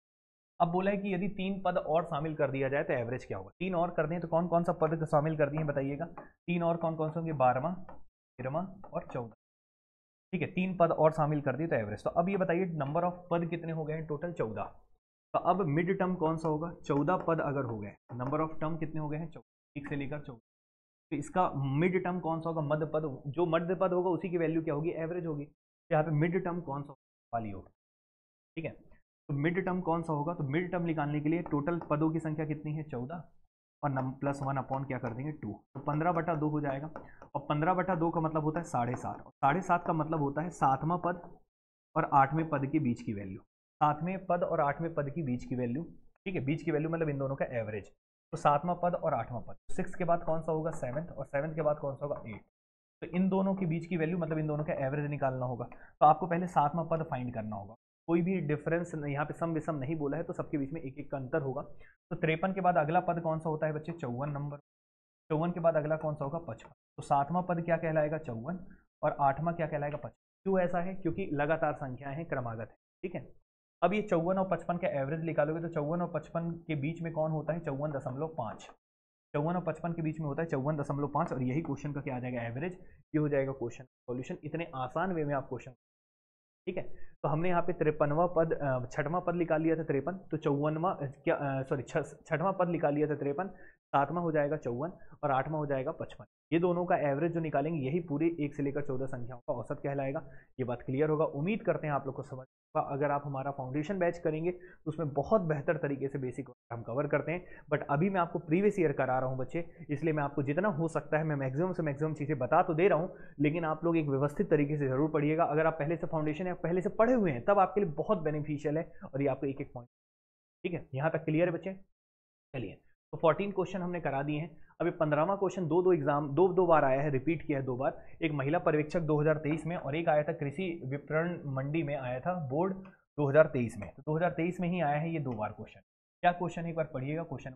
Speaker 1: अब बोला है कि यदि तीन पद और शामिल कर दिया जाए तो एवरेज क्या होगा? तीन और कर दें तो कौन कौन सा पद शामिल कर दिए बताइएगा? तीन और कौन कौन से होंगे? बारहवां, तेरहवां और चौदह। ठीक है, तीन पद और शामिल कर दिए तो एवरेज। तो अब ये बताइए नंबर ऑफ पद कितने हो गए हैं? टोटल चौदह। तो अब मिड टर्म कौन सा होगा? चौदह पद अगर हो गए, नंबर ऑफ टर्म कितने हो गए हैं? चौदह, एक से लेकर चौदह। तो इसका मिड टर्म कौन सा होगा? मध्य पद। जो मध्य पद होगा उसी की वैल्यू क्या होगी? एवरेज होगी। तो यहाँ पे मिड टर्म कौन सा वाली होगी? ठीक है, तो मिड टर्म कौन सा होगा? तो मिड टर्म निकालने के लिए टोटल पदों की संख्या कितनी है? चौदह, और नम प्लस वन अपॉन क्या कर देंगे? टू। तो पंद्रह बटा दो हो जाएगा। और पंद्रह बटा दो का मतलब होता है साढ़े सात, और साढ़े सात का मतलब होता है सातवां पद और आठवें पद के बीच की वैल्यू। सातवें पद और आठवें पद की बीच की वैल्यू। ठीक है, बीच की वैल्यू मतलब इन दोनों का एवरेज। तो सातवां पद और आठवां पद, सिक्स के बाद कौन सा होगा? सेवन्थ, और सेवन्थ के बाद कौन सा होगा? एट। तो इन दोनों के बीच की वैल्यू मतलब इन दोनों का एवरेज निकालना होगा। तो आपको पहले सातवां पद फाइंड करना होगा। कोई भी डिफरेंस यहाँ पे सम विषम नहीं बोला है, तो सबके बीच में एक एक का अंतर होगा। तो तिरपन के बाद अगला पद कौन सा होता है बच्चे? चौवन नंबर। चौवन के बाद अगला कौन सा होगा? पचपन। तो सातवां पद क्या कहलाएगा? चौवन, और आठवां क्या कहलाएगा? पचपन। क्यों ऐसा है? क्योंकि लगातार संख्याएं हैं, क्रमागत है। ठीक है, अब ये चौवन और पचपन का एवरेज निकालोगे तो चौवन और पचपन के बीच में कौन होता है? चौवन दशमलव पाँच। चौवन और पचपन के बीच में होता है चौवन दशमलव पाँच, और यही क्वेश्चन का क्या आ जाएगा? एवरेज। ये हो जाएगा क्वेश्चन सॉल्यूशन। इतने आसान वे में आप क्वेश्चन। ठीक है, तो हमने यहाँ पे तिरपनवा पद, छठवां पद निकाल लिया था तिरपन, तो चौवनवा क्या, सॉरी छठवां पद निकाल लिया था तिरपन, सातवां हो जाएगा चौवन, और आठवां हो जाएगा पचपन। ये दोनों का एवरेज जो निकालेंगे यही पूरे एक से लेकर चौदह संख्याओं का औसत कहलाएगा। ये बात क्लियर होगा, उम्मीद करते हैं आप लोग को समझ होगा। अगर आप हमारा फाउंडेशन बैच करेंगे तो उसमें बहुत बेहतर तरीके से बेसिक हम कवर करते हैं। बट अभी मैं आपको प्रीवियस ईयर करा रहा हूँ बच्चे, इसलिए मैं आपको जितना हो सकता है मैं मैक्सिमम से मैक्सिमम चीज़ें बता तो दे रहा हूँ, लेकिन आप लोग एक व्यवस्थित तरीके से जरूर पढ़िएगा। अगर आप पहले से फाउंडेशन या पहले से पढ़े हुए हैं तब आपके लिए बहुत बेनिफिशियल है, और ये आपको एक एक पॉइंट। ठीक है, यहाँ तक क्लियर है बच्चे? चलिए, तो चौदह क्वेश्चन हमने करा दिए हैं। अभी पंद्रहवां क्वेश्चन दो दो एग्जाम दो दो बार आया है, रिपीट किया है दो बार। एक महिला पर्यवेक्षक दो हज़ार तेईस में, और एक आया था कृषि विपणन मंडी में आया था बोर्ड दो हज़ार तेईस में। तो दो हज़ार तेईस में ही आया है ये दो बार क्वेश्चन। क्या क्वेश्चन है एक बार पढ़िएगा। क्वेश्चन,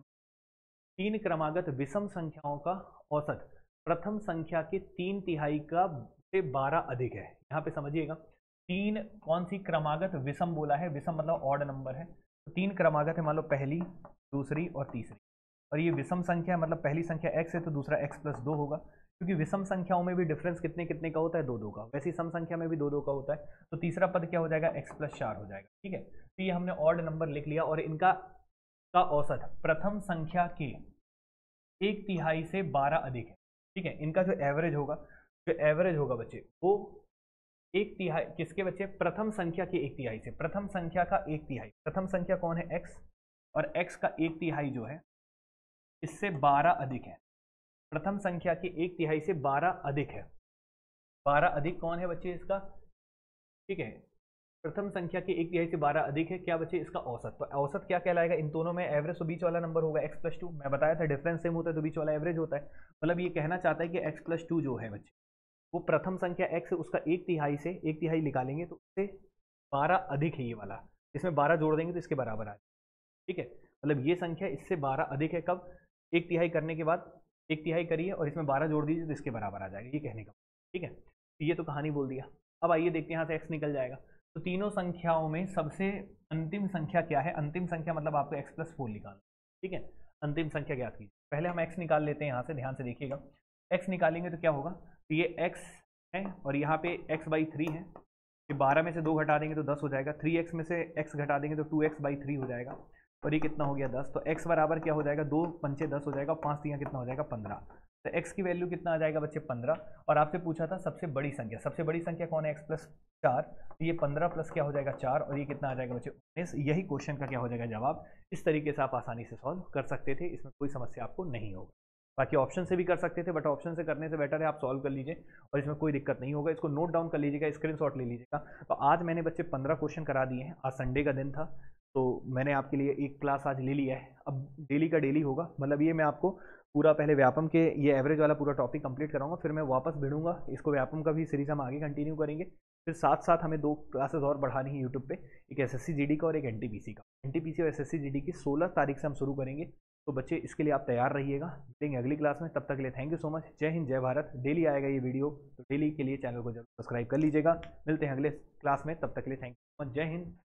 Speaker 1: तीन क्रमागत विषम संख्याओं का औसत प्रथम संख्या के तीन तिहाई का से बारह अधिक है। यहाँ पे समझिएगा, तीन कौन सी क्रमागत विषम बोला है? विषम मतलब ऑड नंबर है। तो तीन क्रमागत है, मान लो पहली, दूसरी और तीसरी, और ये विषम संख्या मतलब पहली संख्या x है तो दूसरा x प्लस दो होगा, क्योंकि विषम संख्याओं में भी डिफरेंस कितने कितने का होता है? दो दो का। वैसे सम संख्या में भी दो दो का होता है। तो तीसरा पद क्या हो जाएगा? x प्लस चार हो जाएगा। ठीक है, तो ये हमने ऑड नंबर लिख लिया, और इनका का औसत प्रथम संख्या के एक तिहाई से बारह अधिक है। ठीक है, इनका जो एवरेज होगा, जो एवरेज होगा बच्चे वो एक तिहाई किसके बच्चे? प्रथम संख्या के एक तिहाई से। प्रथम संख्या का एक तिहाई, प्रथम संख्या कौन है? x, और x का एक तिहाई जो है इससे बारह अधिक है। प्रथम संख्या के एक तिहाई से बारह अधिक है। बारह अधिक कौन है बच्चे? इसका, ठीक है, प्रथम संख्या के एक तिहाई से बारह अधिक है क्या बच्चे? इसका औसत। तो औसत क्या कहलाएगा इन दोनों में? एवरेज। तो बीच वाला नंबर होगा x प्लस टू। मैं बताया था डिफरेंस सेम होता है तो बीच वाला एवरेज होता है। मतलब ये कहना चाहता है कि x प्लस टू जो है बच्चे वो प्रथम संख्या x है, उसका एक तिहाई से, एक तिहाई निकालेंगे तो उससे बारह अधिक है ये वाला। इसमें बारह जोड़ देंगे तो इसके बराबर आ जाए। ठीक है, मतलब ये संख्या इससे बारह अधिक है। कब? एक तिहाई करने के बाद एक तिहाई करिए और इसमें बारह जोड़ दीजिए तो इसके बराबर आ जाएगा, ये कहने का। ठीक है, तो ये तो कहानी बोल दिया। अब आइए देखते हैं यहाँ से x निकल जाएगा। तो तीनों संख्याओं में सबसे अंतिम संख्या क्या है? अंतिम संख्या मतलब आपको x प्लस फोर निकालना। ठीक है, अंतिम संख्या ज्ञात कीजिए। पहले हम x निकाल लेते हैं यहाँ से, ध्यान से देखिएगा। x निकालेंगे तो क्या होगा? तो ये x है और यहाँ पे x बाई थ्री है। ये बारह में से दो घटा देंगे तो दस हो जाएगा। थ्री एक्स में से x घटा देंगे तो टू एक्स बाई थ्री हो जाएगा, और ये कितना हो गया? दस। तो x बराबर क्या हो जाएगा? दो पंचे दस हो जाएगा, पाँच तीन कितना हो जाएगा? पंद्रह। तो x की वैल्यू कितना आ जाएगा बच्चे? पंद्रह। और आपसे पूछा था सबसे बड़ी संख्या, सबसे बड़ी संख्या कौन है? x प्लस चार। तो ये पंद्रह प्लस क्या हो जाएगा? चार, और ये कितना आ जाएगा बच्चे? उन्नीस। यही क्वेश्चन का क्या हो जाएगा? जवाब। इस तरीके से आप आसानी से सॉल्व कर सकते थे, इसमें कोई समस्या आपको नहीं होगा। बाकी ऑप्शन से भी कर सकते थे, बट ऑप्शन से करने से बेटर है आप सॉल्व कर लीजिए और इसमें कोई दिक्कत नहीं होगा। इसको नोट डाउन कर लीजिएगा, स्क्रीनशॉट ले लीजिएगा। तो आज मैंने बच्चे पंद्रह क्वेश्चन करा दिए हैं। आज संडे का दिन था तो मैंने आपके लिए एक क्लास आज ले लिया है। अब डेली का डेली होगा, मतलब ये मैं आपको पूरा पहले व्यापम के ये एवरेज वाला पूरा टॉपिक कंप्लीट कराऊंगा, फिर मैं वापस भिड़ूंगा। इसको व्यापम का भी सीरीज हम आगे कंटिन्यू करेंगे। फिर साथ साथ हमें दो क्लासेस और बढ़ानी है यूट्यूब पे, एक एसएससी जीडी का और एक एनटीपीसी का। एनटीपीसी और एसएससी जीडी की सोलह तारीख से हम शुरू करेंगे। तो बच्चे इसके लिए आप तैयार रहिएगा। मिलेंगे अगली क्लास में, तब तक के लिए थैंक यू सो मच। जय हिंद, जय भारत। डेली आएगा ये वीडियो, तो डेली के लिए चैनल को जरूर सब्सक्राइब कर लीजिएगा। मिलते हैं अगले क्लास में, तब तक के लिए थैंक यू सो मच। जय हिंद।